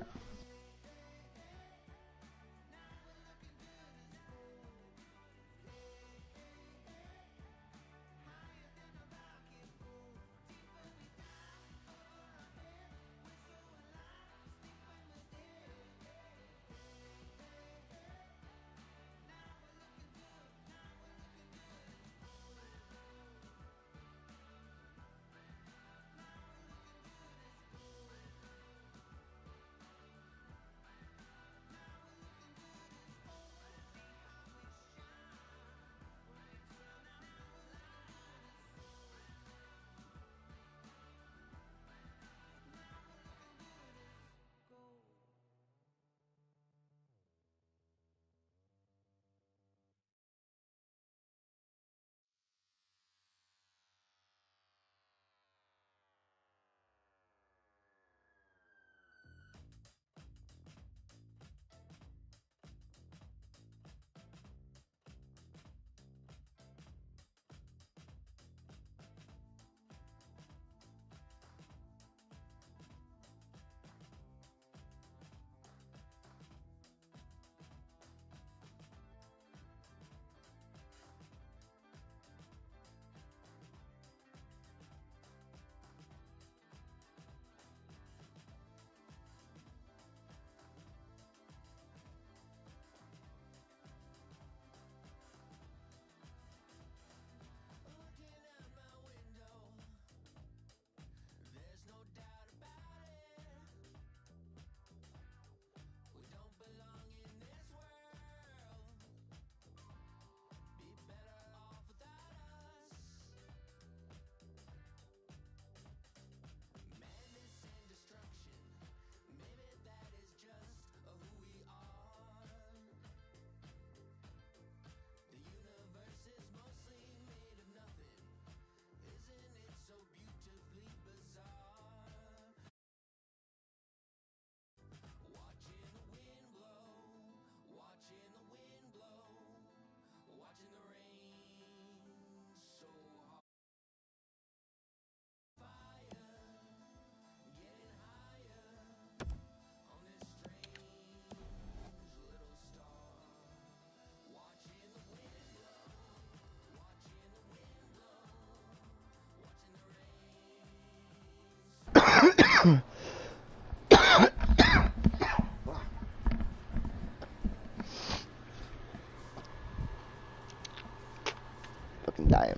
Fucking dying.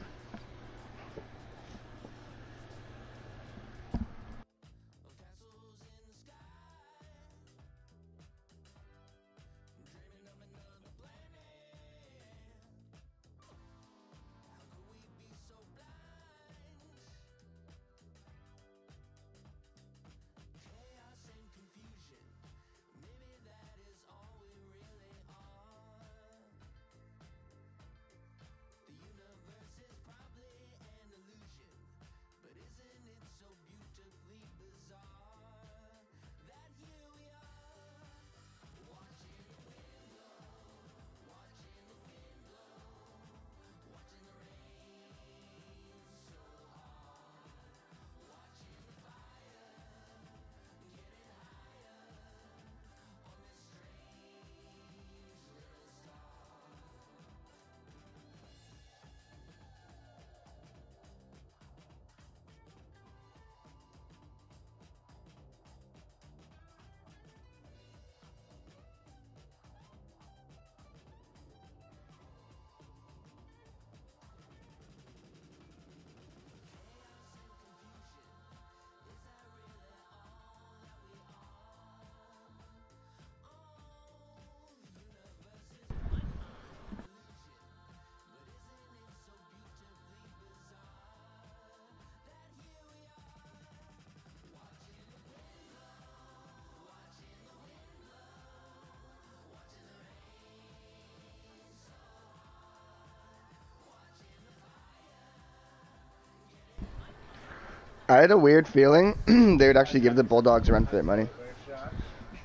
I had a weird feeling they would actually give the Bulldogs a run for their money. Wave shot.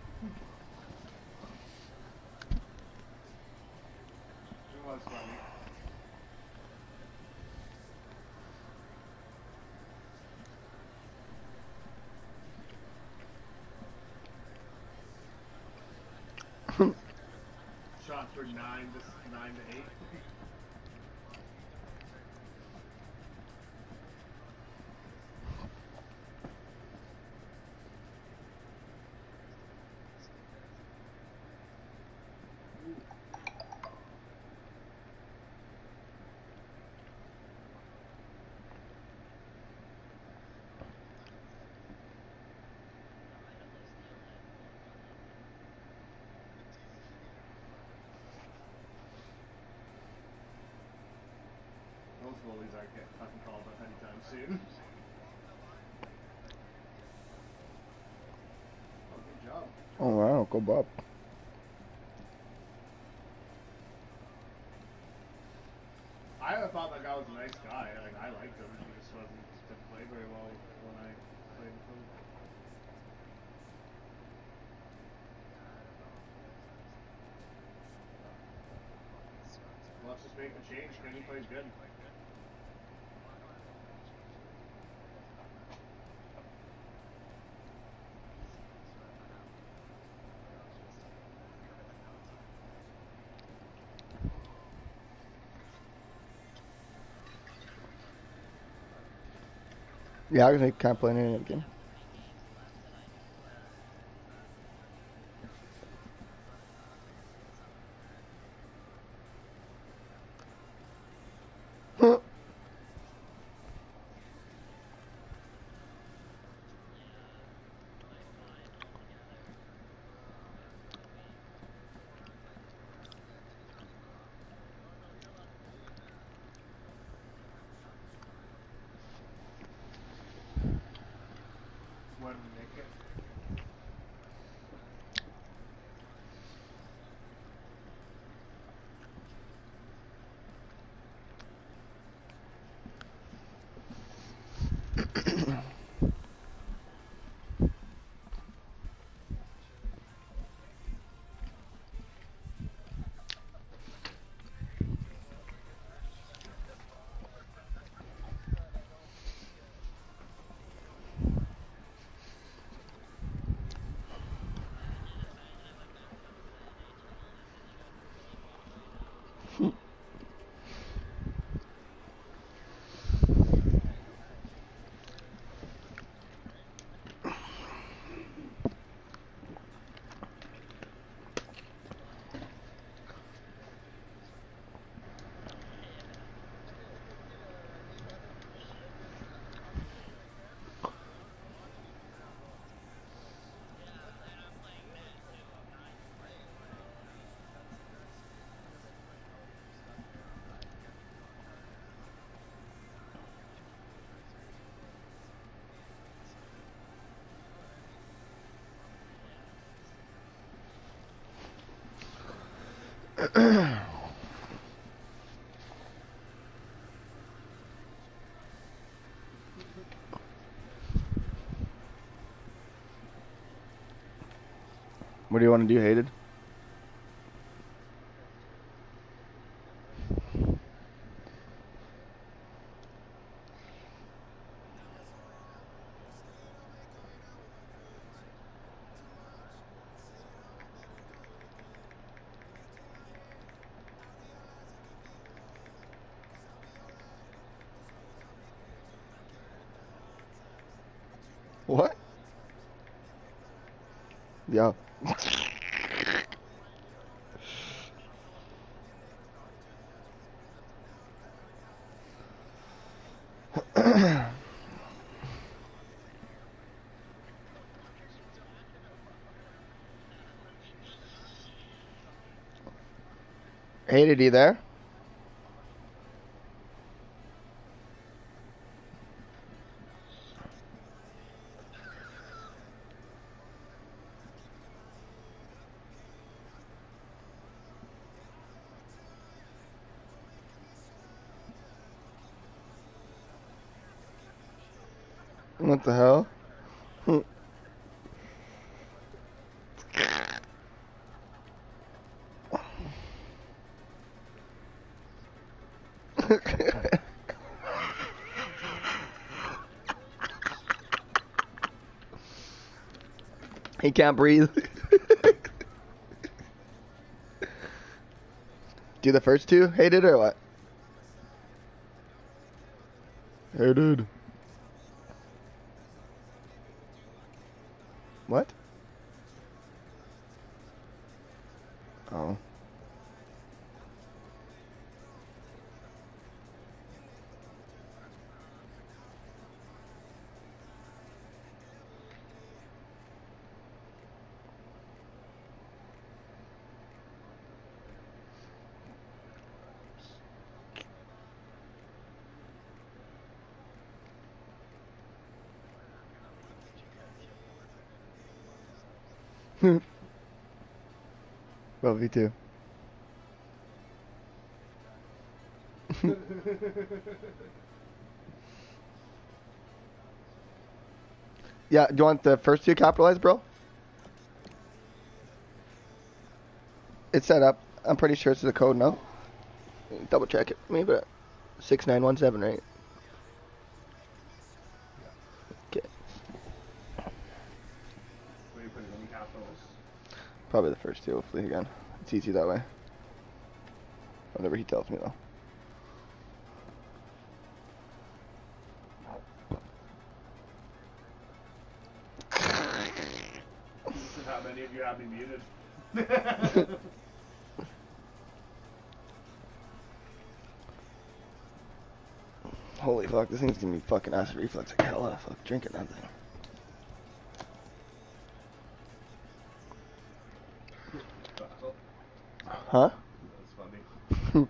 It was funny. Shot for nine to nine to eight. Those goalies aren't getting fucking called up anytime soon. Oh, good job. Oh wow, go Bob. I always thought that guy was a nice guy. Like I liked him. He just wasn't didn't play very well when I played with him. Well, let's just make the change. Kenny plays good. Yeah, I can't play any game. When we make it. What do you want to do, Hated? What? Yeah. Hated, you there? What the hell? He can't breathe. Do the first two hated or what? Hated. What? Oh. Well, me too. Yeah, do you want the first two capitalized, bro? It's set up. I'm pretty sure it's the code, no? Double check it. Maybe six nine one seven, right? Okay. Where you put it in capitals. Probably the first two, hopefully, again. It's easy that way. Whatever he tells me, though. How many of you have me muted? Holy fuck, this thing's gonna be fucking acid reflux like hell. I fuck drinking that thing. Huh? That's funny.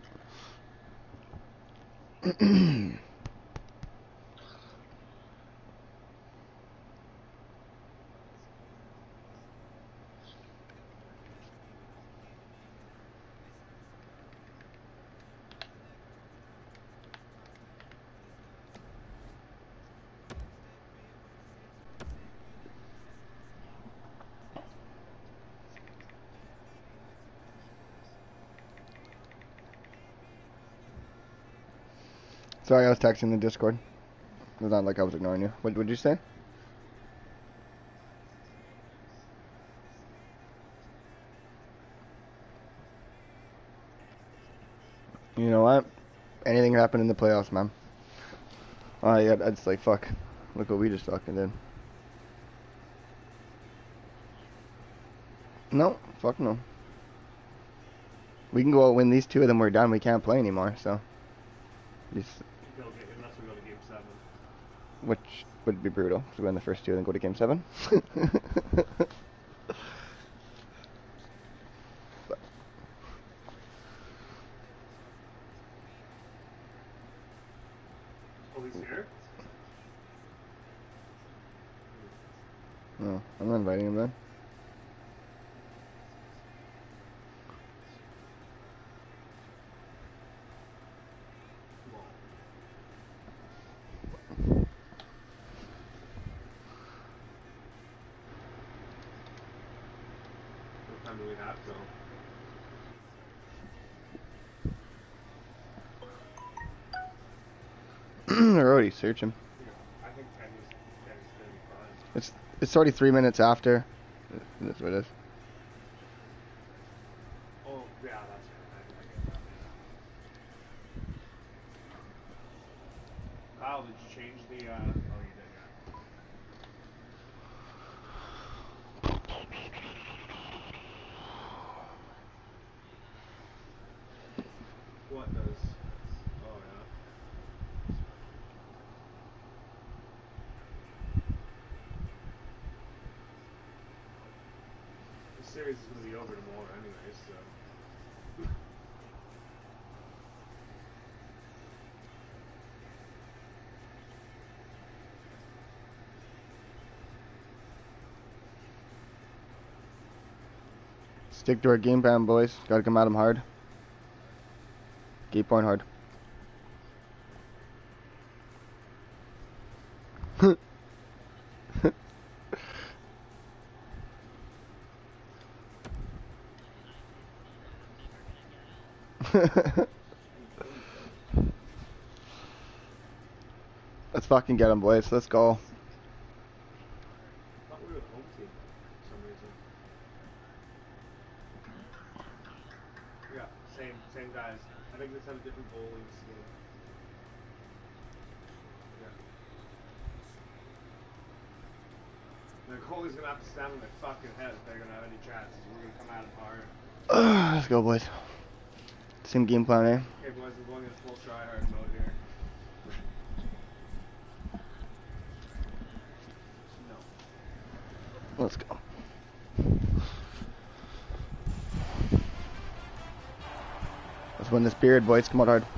Sorry, I was texting the Discord. It was not like I was ignoring you. What would you say? You know what? Anything can happen in the playoffs, man. Oh yeah, that's like fuck. Look what we just fucking did. No, fuck no. We can go out win these two, and then we're done. We can't play anymore. So, just, Go get, unless we go to game seven. which would be brutal. So we win the first two, and then go to game seven. Oh, he's here? No, I'm not inviting him then. What time do we have till? They're already searching. Yeah, I think ten is, ten is gonna be fine. It's it's already three minutes after. That's what it is. Oh, yeah, that's right. I, I get that. Kyle, did you change the, uh, oh, you did, yeah. What does? Oh, yeah. This series is going to be over tomorrow anyway, so. Stick to our game plan, boys. Gotta come at them hard. Keep going hard. Let's fucking get him, boys. Let's go. I thought we were the home team for some reason. Yeah, same same guys. I think they just have a different bowling scheme. Yeah. The goalie's gonna have to stand on their fucking head if they're gonna have any chances. We're gonna come at him hard. Let's go, boys. Same game plan, eh? Okay, boys, we're going in full try hard mode here. No. Let's go. Let's win this period, boys. Come on, hard.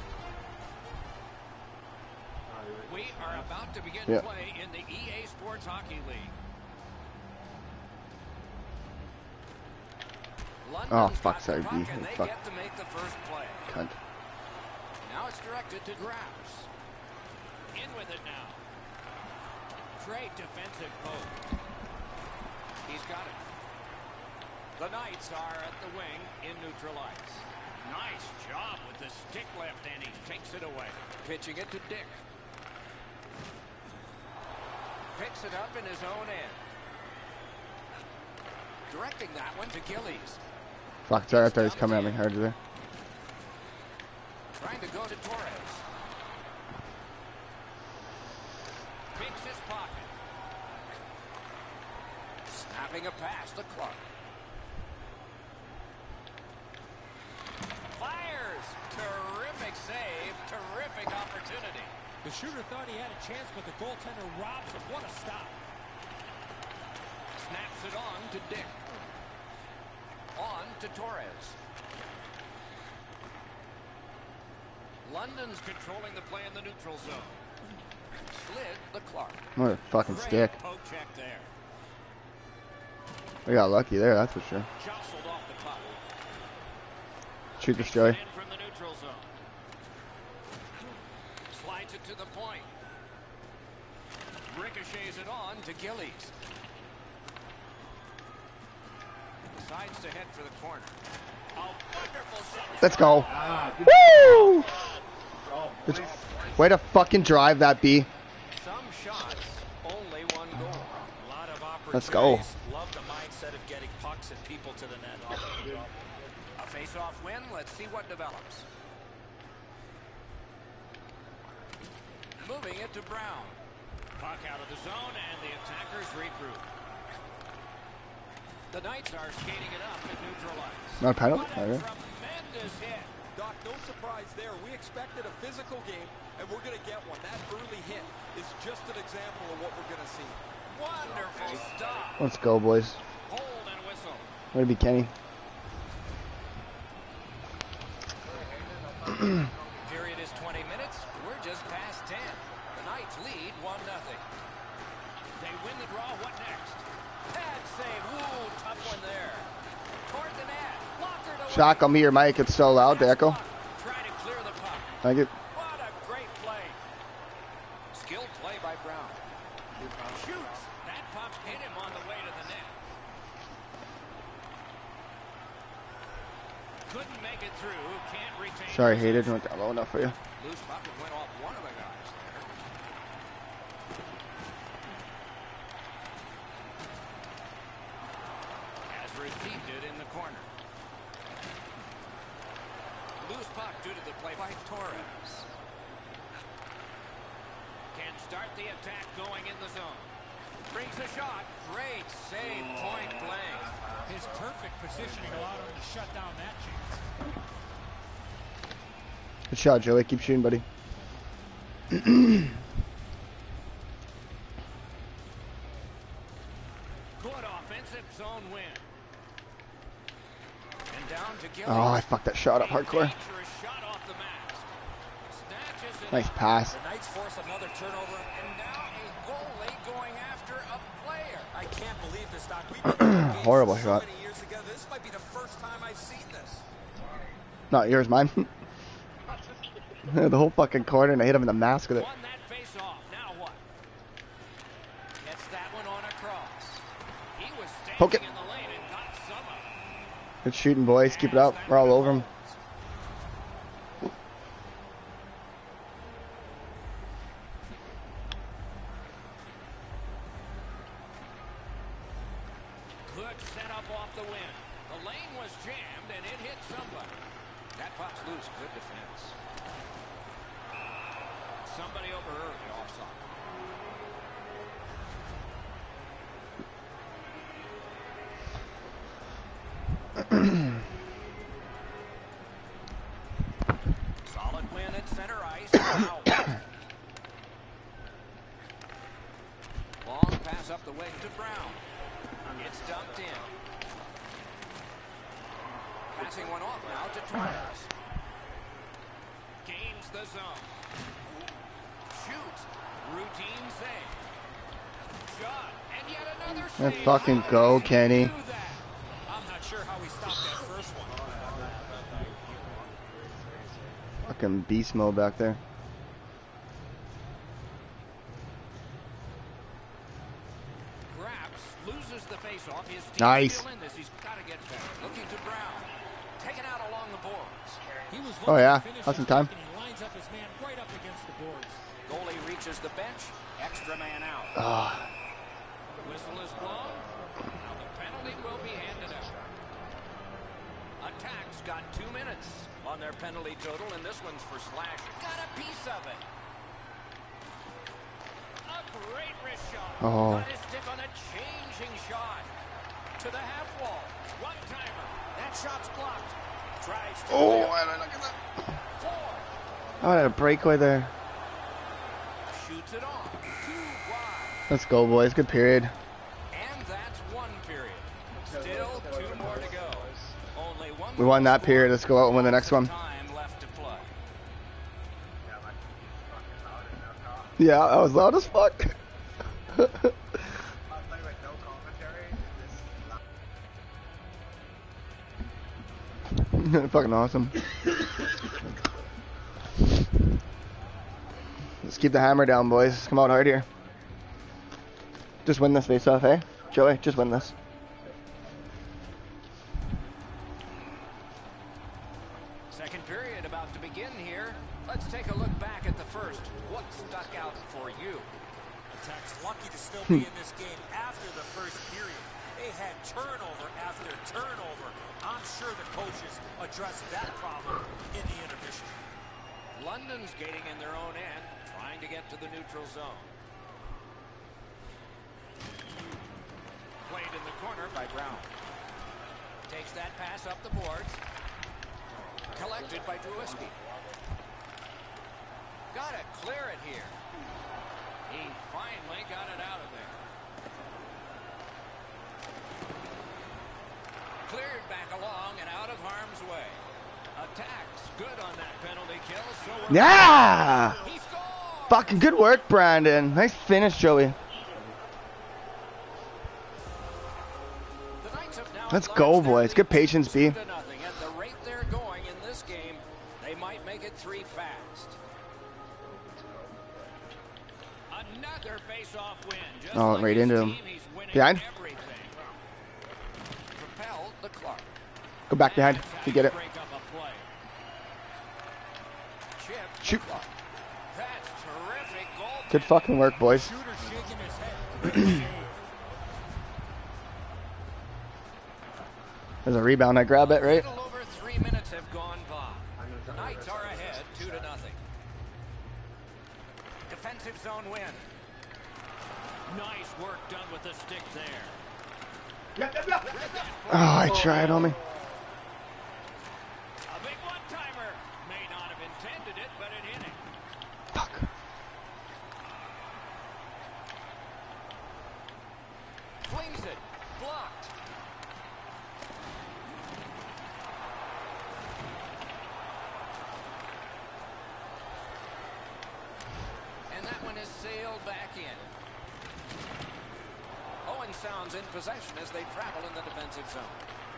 We are about to begin Yeah. play in the E A Sports Hockey League. London's Oh, got fuck, the sorry, puck, B. and they Fuck. get to make the first play. Cunt. Now it's directed to Graps. In with it now. Great defensive poke. He's got it. The Knights are at the wing in neutral ice. Nice job with the stick lift, and he takes it away. Pitching it to Dick. Picks it up in his own end. Directing that one to Gillies. Fuck, sorry, I thought he was coming at me hard there. Trying to go to Torres. Picks his pocket. Snapping a pass to Clark. Fires! Terrific save. Terrific opportunity. The shooter thought he had a chance, but the goaltender robs him. What a stop. Snaps it on to Dick. On to Torres. London's controlling the play in the neutral zone. Slid the Clark. What a fucking Great stick. poke check there. We got lucky there, that's for sure. Jostled off the puck. Shoot Takes destroy. it in from the neutral zone. Slides it to the point. Ricochets it on to Gillies. Decides to head for the corner. A wonderful shot. Let's go. Ah, good Woo! job, It's, boys. way to fucking drive that, B. Some shots, only one goal. A lot of opportunities. Let's go. Love the mindset of getting pucks and people to the net. A face-off win. Let's see what develops. Moving it to Brown. Puck out of the zone, and the attackers regroup. The Knights are skating it up at neutral ice. Not a penalty? What a Okay. tremendous hit. Doc, no surprise there. We expected a physical game, and we're going to get one. That early hit is just an example of what we're going to see. Wonderful stop. Let's go, boys. Hold and whistle. Way to be Kenny. Period is twenty minutes. We're just past ten. The Knights lead one nothing. They win the draw. What next? Pad save. Ooh, tough one there. Toward the net. Blockered away. Shock on me or Mike, it's so loud, the echo. Try to clear the puck. Thank you. What a great play. Skilled play by Brown. Shoots. That puck hit him on the way to the net. Couldn't make it through. Can't retain. Sorry, hated. possession. Went down low enough for you. Loose puck and went off one of the guys there. Has received it in the corner. Loose puck due to the play by Torres. Can start the attack going in the zone. Brings a shot. Great save, point blank. His perfect positioning allowed him to shut down that chance. Good shot, Joey. Keep shooting, buddy. Good offensive zone win. And down to Gillies. Oh, I fucked that shot up hardcore. Dangerous shot off the mask. Snatches it Nice up. pass. The Knights force another turnover. And now a goalie going after a player. I can't believe this, Doc. We've been playing games Horrible so shot. many years together. This might be the first time I've seen this. Not yours, mine. The whole fucking corner, and I hit him in the mask with it. Won that face off. Now what? Gets that one on across. He was standing Poke it. in the lane and got some of it. Good shooting, boys. Keep it up. We're all over him. cuts loose. Good defense. Somebody overheard the offside. Solid win at center ice. Wow. Long pass up the wing to Brown. It's dumped in. Passing one off now to Torres. Gains the zone. Shoots. Routine save. Shot. And yet another save. Let's fucking go, Kenny. I'm not sure how he stopped that first one. Fucking beast mode back there. Grabs, loses the face-off. His team Nice. still in this. He's got to get better. Looking to Brown. Taken out along the boards. He was Oh, yeah. looking to finish That's his some time. work, and he lines up his man right up against the boards. Goalie reaches the bench. Extra man out. Ah, Whistle is blown. Now the penalty will be handed out. Attack's got two minutes on their penalty total, and this one's for Slash. Got a piece of it. A great wrist shot. Oh. Got his stick on a changing shot. To the half wall. One timer. That shot's blocked. Tries to oh, clear. I don't look at that. Four. Oh, I had a breakaway there. Shoots it on. Two wide. Let's go, boys. Good period. And that's one period. Still two more to go. Only one We won that more period. Let's go out and win the next one. time left to play. Yeah, I was loud as fuck. Fucking awesome. Let's keep the hammer down, boys. Come out hard here. Just win this face off, eh? Joey, just win this. Second period about to begin here. Let's take a look back at the first. What stuck out for you? Attack's lucky to still be in this game after the first period. They had turnover after turnover. I'm sure the coaches addressed that problem in the intermission. London's gating in their own end, trying to get to the neutral zone. Played in the corner by Brown. Takes that pass up the boards. Collected by Drewiski. Got to clear it here. He finally got it out of there. Cleared back along and out of harm's way. Attacks good on that penalty kill. So we're Yeah! he scored! Fucking good work, Brandon. Nice finish, Joey. The Knights have now Let's enlarged go, their boys. lead Good patience, to B. two to nothing. At the rate they're going in this game, they might make it three fast. Another face-off win. Just Oh, like right his into him. team, he's winning Behind. everything. Propel the Clark. Go back behind. That's how You get it. break up a play. Chip to Shoot. Clark. That's terrific goal. Good fucking work, boys. Shooter shaking his head. Great save. There's a rebound. I grab it, right? A little over three minutes have gone by. The Knights are ahead, two to nothing. Defensive zone win. Nice work done with the stick there. Oh, I tried on me. A big one-timer. May not have intended it, but it hit him. Fuck. Flings it. Blocked. And that one is sailed back in. Owen Sounds in possession as they travel in the defensive zone.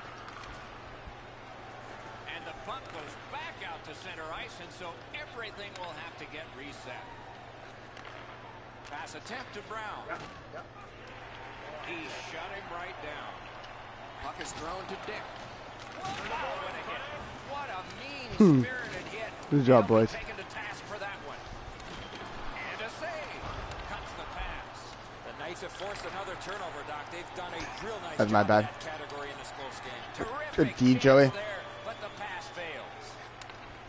And the puck goes back out to center ice, and so everything will have to get reset. Pass attempt to Brown. He shut him right down. Puck is thrown to Dick. Oh, what a hit. What a mean-spirited hit. Good job, He'll be boys. taken to task for that one. And a save. Cuts the pass. The Knights have forced another turnover, Doc. They've done a real nice That's job my bad. in that category in this close game. Terrific Good D, chance Joey. there, but the pass fails.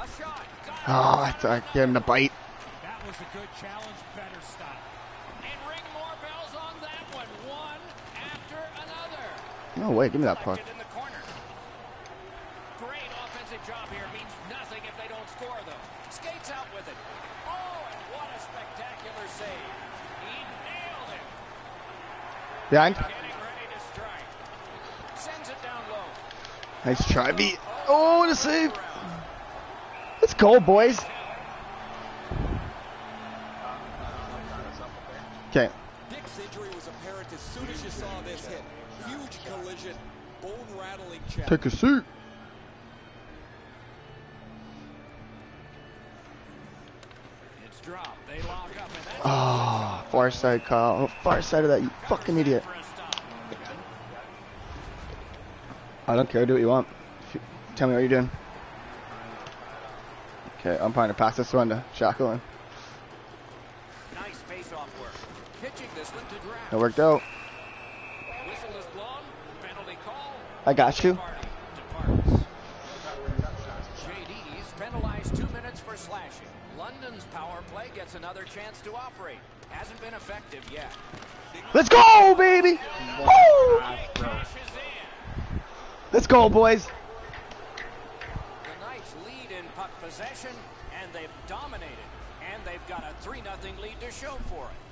A shot. Got it. Oh, I thought I get him to bite. That was a good challenge. Better stop. And ring more bells on that one. One after another. No way, give me that puck. Deflected in the corner. Great offensive job here. Means nothing if they don't score, though. Skates out with it. Oh, and what a spectacular save. He nailed it. Behind. Getting ready to strike. Sends it down low. Nice try, B. Oh, what a save. Let's go, boys. Okay. Dick's injury was apparent as soon as you saw this hit. Huge collision, bone-rattling check. Take a seat. It's dropped. They lock up, and that's Oh, far side, Kyle. Oh, far side of that, you fucking idiot. for a stop. I don't care. Do what you want. If you- Tell me what you're doing. Okay, I'm trying to pass this one to Jacqueline. Nice face-off work. Pitching this one to Drow. It worked out. Whistle is blown. Penalty call. I got you. Party departs. J D's penalized two minutes for slashing. London's power play gets another chance to operate. Hasn't been effective yet. Let's go, baby. Woo! Cashes in. Let's go, boys. The Knights lead in puck possession, and they've dominated. And they've got a three nothing lead to show for it.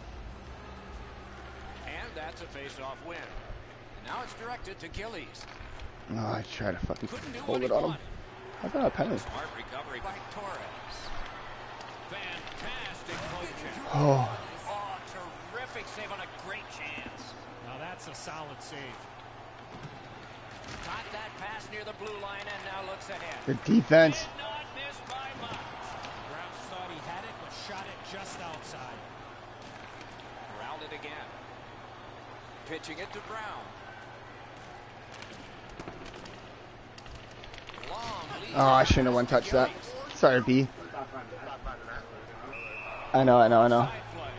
And that's a face-off win. And now it's directed to Gillies. Oh, I tried to fucking Couldn't do hold what it he on him. wanted. I thought I penalty. Smart recovery by Torres. Fantastic poke. Oh, Oh, terrific save on a great chance. Now that's a solid save. Caught that pass near the blue line and now looks ahead. good defense. Did not miss by much. Browns thought he had it, but shot it just outside. Corralled it again. Pitching it to Brown. Long lead. Oh, I shouldn't have one-touched that. Sorry, B. I know, I know, I know. Side play.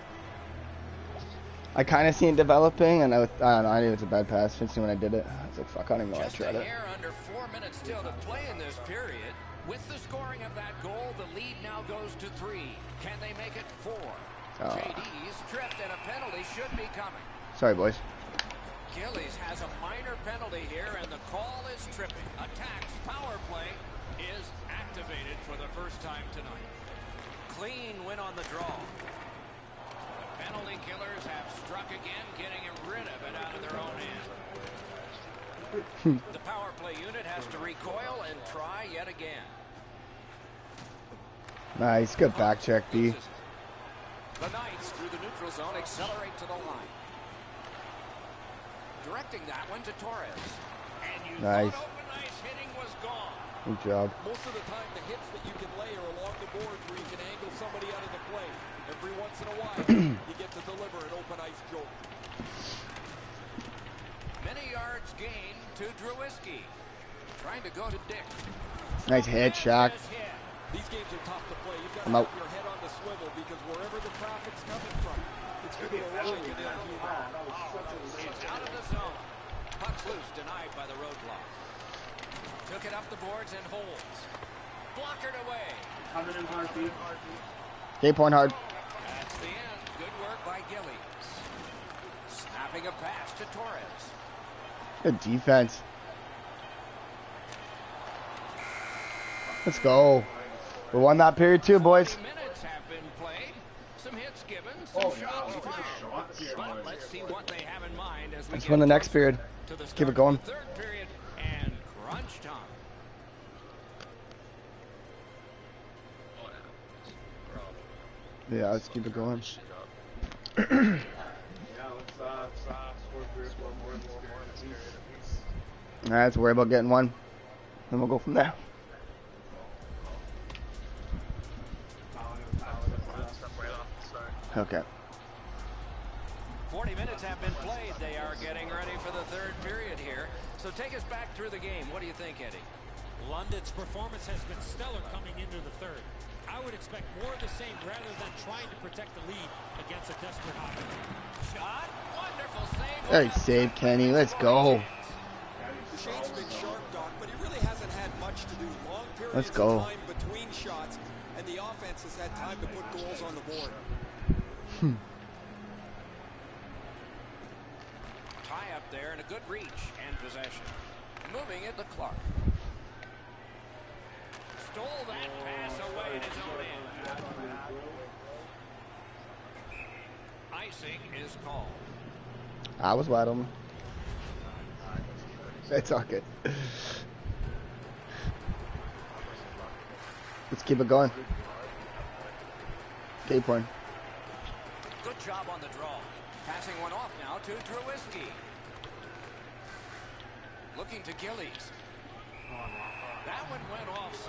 I kind of seen it developing, and I, was, I don't know, I knew it was a bad pass. Finally, when I did it, I was like, fuck, I don't even know why I Just a tried it. hair under four minutes still to play in this period. With the scoring of that goal, the lead now goes to three. Can they make it four? Oh. J D's tripped and a penalty should be coming. Sorry, boys. Gillies has a minor penalty here, and the call is tripping. Attacks power play is activated for the first time tonight. Clean win on the draw. The penalty killers have struck again, getting rid of it out of their own end. The power play unit has to recoil and try yet again. Nice, good back check, B. The Knights, through the neutral zone, accelerate to the line. Directing that one to Torres. And you Nice. thought open ice hitting was gone. Good job. Most of the time, the hits that you can lay are along the boards where you can angle somebody out of the play. Every once in a while, you get to deliver an open ice joke. Many yards gained to Drewiski. Trying to go to Dick. Nice hit, Shaq. Tremendous hit. These games are tough to play. You've got to I'm have out. your head on the swivel because wherever the traffic's coming from, it's going to arrive in that humor. It's out of the zone. Puck's loose, denied by the roadblock. Took it up the boards and holds. Blockered away. Coming in hard, Pete. Gay point hard. That's the end. Good work by Gillies. Snapping a pass to Torres. Good defense. Let's go. We won that period too, boys. forty minutes have been played. Some hits given, some shots fired. But let's see what they have in mind as we Let's get win the next closer period. to the Let's keep it start going. of the third period and crunch time. Yeah, let's keep it going. Yeah, let's, uh, let's, uh, score three or four more in this period at least. All right, let's worry about getting one. Then we'll go from there. Okay. forty minutes have been played. They are getting ready for the third period here. So take us back through the game. What do you think, Eddie? London's performance has been stellar coming into the third. I would expect more of the same rather than trying to protect the lead against a desperate opponent. Shot. Wonderful save. Nice save, Kenny. Let's go. Shane's been sharp, Doc, but he really hasn't had much to do. Long periods Let's of go. time between and the offense has had time to put goals on the board. Hmm. Tie up there and a good reach and possession. Moving it to Clark. Stole that pass away in his own end. Icing is called. I was wide open. It's all good. Let's keep it going. Cape Horn. Good job on the draw. Passing one off now to Drewiski. Looking to Gillies. That one went off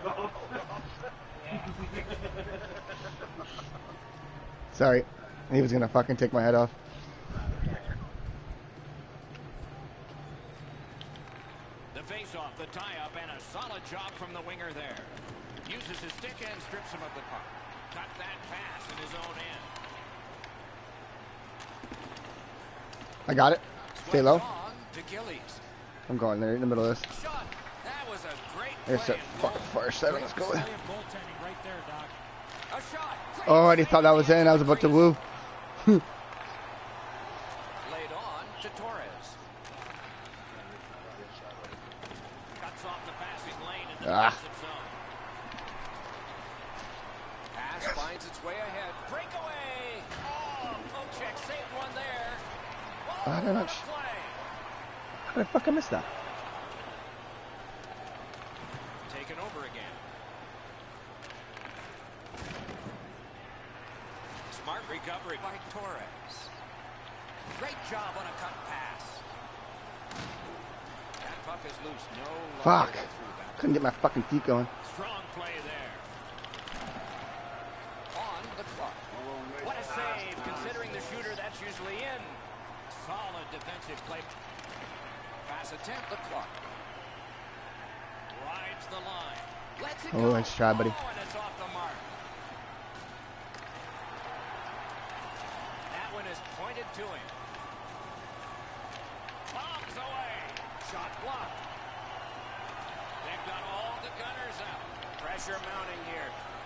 some. Sorry. He was gonna fucking take my head off. The face-off, the tie-up, and a solid job from the winger there. Uses his stick and strips him of the puck. Cut that pass in his own end. I got it. Stay low. On to Gillies. I'm going there in the middle of this. Shot. That was a great There's play that and fucking goal. far side. Let's go. Goaltending right there, Doc. A shot. Great Oh, I already save thought that was at the in. I was about to woo. Laid on to Torres. Cuts off the passing lane in the Ah. defensive zone. Pass finds its way ahead. Breakaway. Oh, Pochek saved one there. Oh, I don't know. what a play. How did I fucking miss that? Taken over again. Smart recovery by Torres. Great job on a cut pass. That puck is loose. No longer Fuck. go through that. Couldn't get my fucking feet going. Strong play there. On the clock. What a save, considering the shooter that's usually in. Solid defensive play. Pass attempt, the clock. Rides the line. Let's it Oh, go. nice try, buddy. Oh, and it's off the mark. That one is pointed to him. Bombs away. Shot blocked. They've got all the gunners out. Pressure mounting here.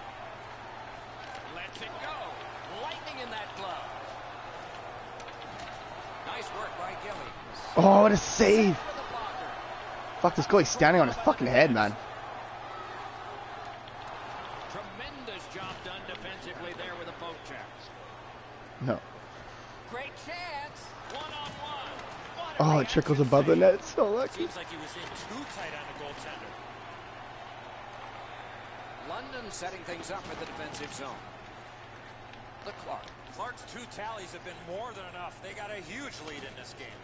Lets it go. Lightning in that glove. Nice work by Gillies. Oh, what a save. With a blocker. Fuck, this goalie's standing on his fucking head, man. Tremendous job done defensively there with a poke check. No. Great chance. One on one. What a Oh, it reaction trickles above the save. net. It's so lucky. Seems like he was in too tight on the goaltender. London setting things up in the defensive zone. The clock. Clark's two tallies have been more than enough. They got a huge lead in this game.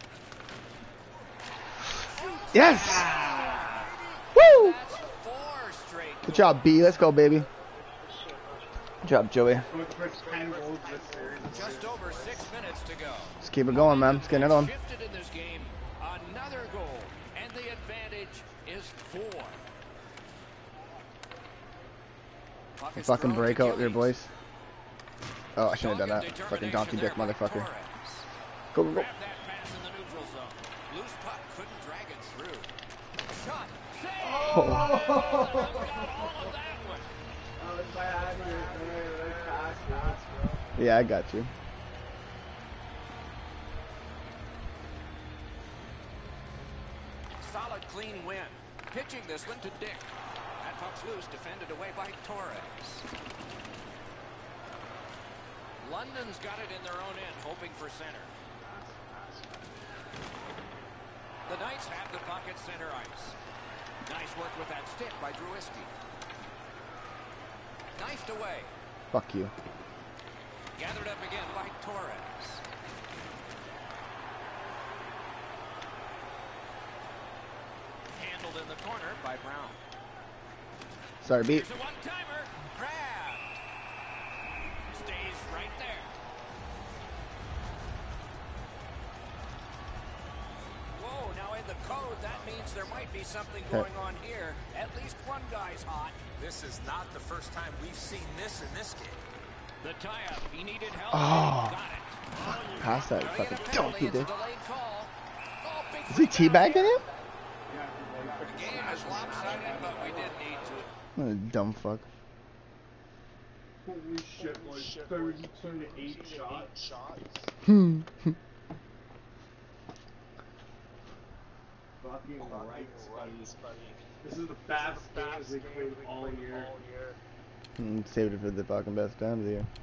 Yes! Woo! That's four straight. Good job, B. Let's go, baby. Good job, Joey. With the first ten goals this series. Just over six minutes to go. Let's keep it going, man. Let's get another one. Shifted in this game. Another goal. And the advantage is four. Puck is Fucking thrown to break out there, Gillies. boys. Oh, I shouldn't have done Dogged that. Fucking donkey determination dick there by motherfucker. Torres. Go, go, go. Grabbed that pass in the neutral zone. Loose puck, couldn't drag it through. Shot. Save! Oh. Got all of that one. Oh, it's my hand here. Like pass, pass, bro. Yeah, I got you. Solid, clean win. Pitching this one to Dick. That puck's loose, defended away by Torres. London's got it in their own end, hoping for center. The Knights have the puck at center ice. Nice work with that stick by Drewiski. Knifed away. Fuck you. Gathered up again by Torres. Handled in the corner by Brown. Sorry, B. Here's a one-timer. Grabbed. Stays right there. Whoa, now in the code, that means there might be something going on here. At least one guy's hot. This is not the first time we've seen this in this game. The tie-up, he needed help. Oh. He got it. Pass that Gonna fucking get a penalty. donkey It's a dick. delayed call. Oh, big Is he rebound teabagging here. him? The game is lopsided, but we did need to. What a dumb fuck. Holy shit, boys. thirty-two to eight shots. Hmm. Fucking right, buddy. This is the best games they played all year. Mm, saved it for the fucking best time of the year.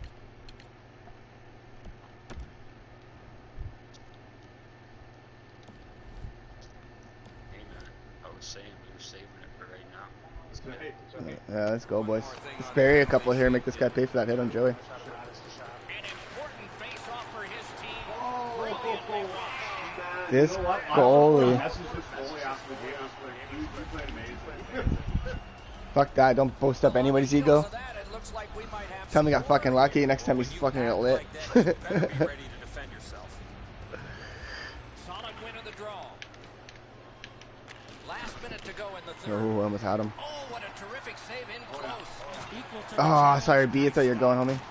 Hey man, I was saying we were saving it for right now. That's right, that's right. Yeah, let's go, boys. Let's bury a couple here and make this guy pay for that hit on Joey. An important face-off for his team. Oh, Brilliantly run. man. This You know what? goalie. That's just this goalie after the game. I was like, he, he played amazing. Fuck that, don't boast up anybody's ego. So that, it looks like we might have Tell me some got fucking more. lucky, next time he's When you fucking act get lit. like that, you better be ready to defend yourself. Solid win of the draw. Last minute to go in the third. Oh, I almost had him. Oh, what a terrific save in close. Equal to Oh, sorry, B, I thought you were going, homie.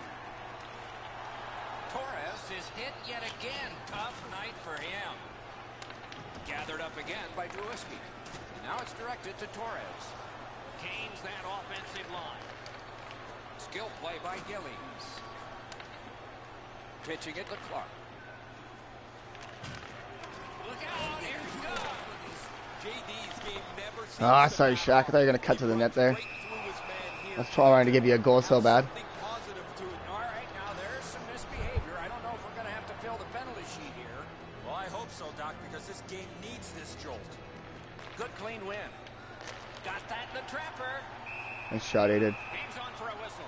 Torres is hit yet again. Tough night for him. Gathered up again by Drewski. Now it's directed to Torres. Gains that offensive line. Skill play by Gillies. Pitching it to Clark. Look out, here he comes. J D's game never seems Ah, to sorry, map Shaq. I thought you were gonna out. cut to the He net runs there. right through his man here. That's trying to give you a goal so bad. Something positive to it. All right, now there's some misbehavior. I don't know if we're going to have to fill the penalty sheet here. Well, I hope so, Doc, because this game needs this jolt. Good clean win. Got that in the trapper. Nice shot, Aided. Game's on for a whistle.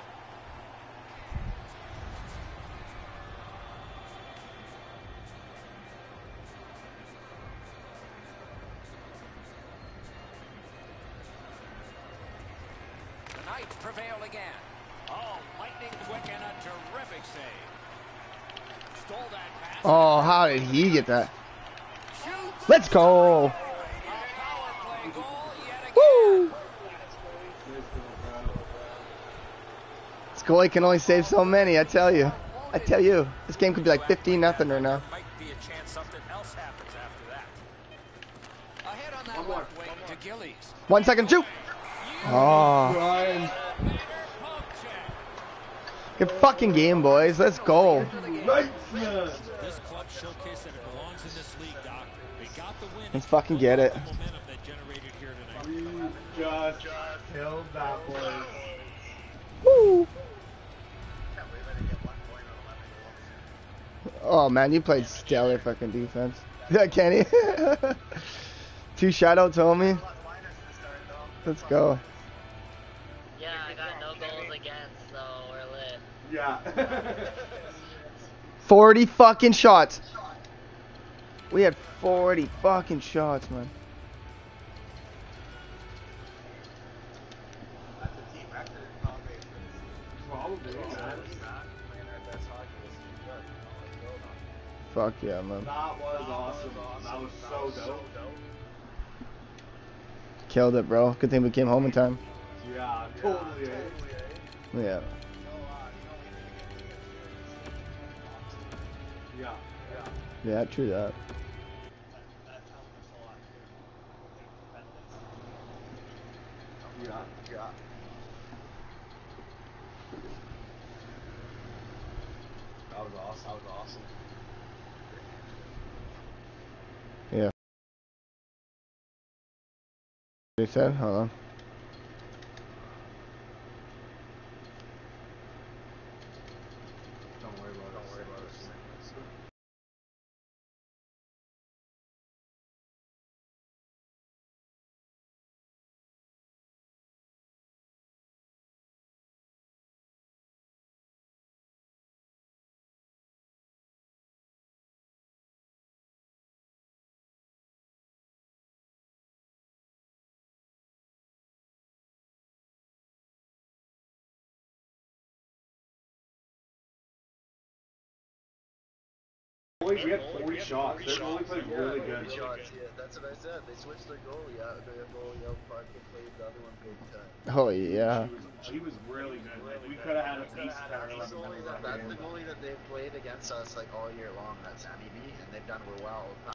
The Knights prevail again. Oh, lightning quick and a terrific save. Stole that pass. Oh, how did he get that? Shoots. Let's go. A power play goal yet again. Woo! This goalie can only save so many, I tell you. I tell you. This game could be like fifteen nothing right now. There might be a chance something else happens after that. Ahead on that left wing to Gillies. One second, shoot. Oh, Brian. good fucking game, boys. Let's go. Right, man. This club showcased that it belongs in this league, Doc. They got the win. Let's fucking get it. The momentum that generated here tonight. We just killed that boy. Woo. Oh man, you played stellar fucking defense. Yeah, Kenny. Two shoutouts, homie. Let's go. Yeah, I got no goals against, so we're lit. Yeah. forty fucking shots. We had forty fucking shots, man. Probably, man. Fuck yeah, man. That was awesome. That was so dope. Killed it, bro. Good thing we came home in time. Yeah, totally. eh? Yeah. Yeah. Yeah, true that. Yeah. Yeah. That was awesome. That was awesome. Yeah. They said, hold on. Don't worry about it. Don't worry about it. We had forty shots. Their goalie played really good. Shots, yeah, that's what I said. They switched their goalie out. Their goalie out front and played the other one big time. Oh yeah. She was, she was really good. Like, we could have had at least ten or That's eleven the goalie minutes that, that that's the game. goalie that they've played against us like all year long. That's Sammy B, and they've done well.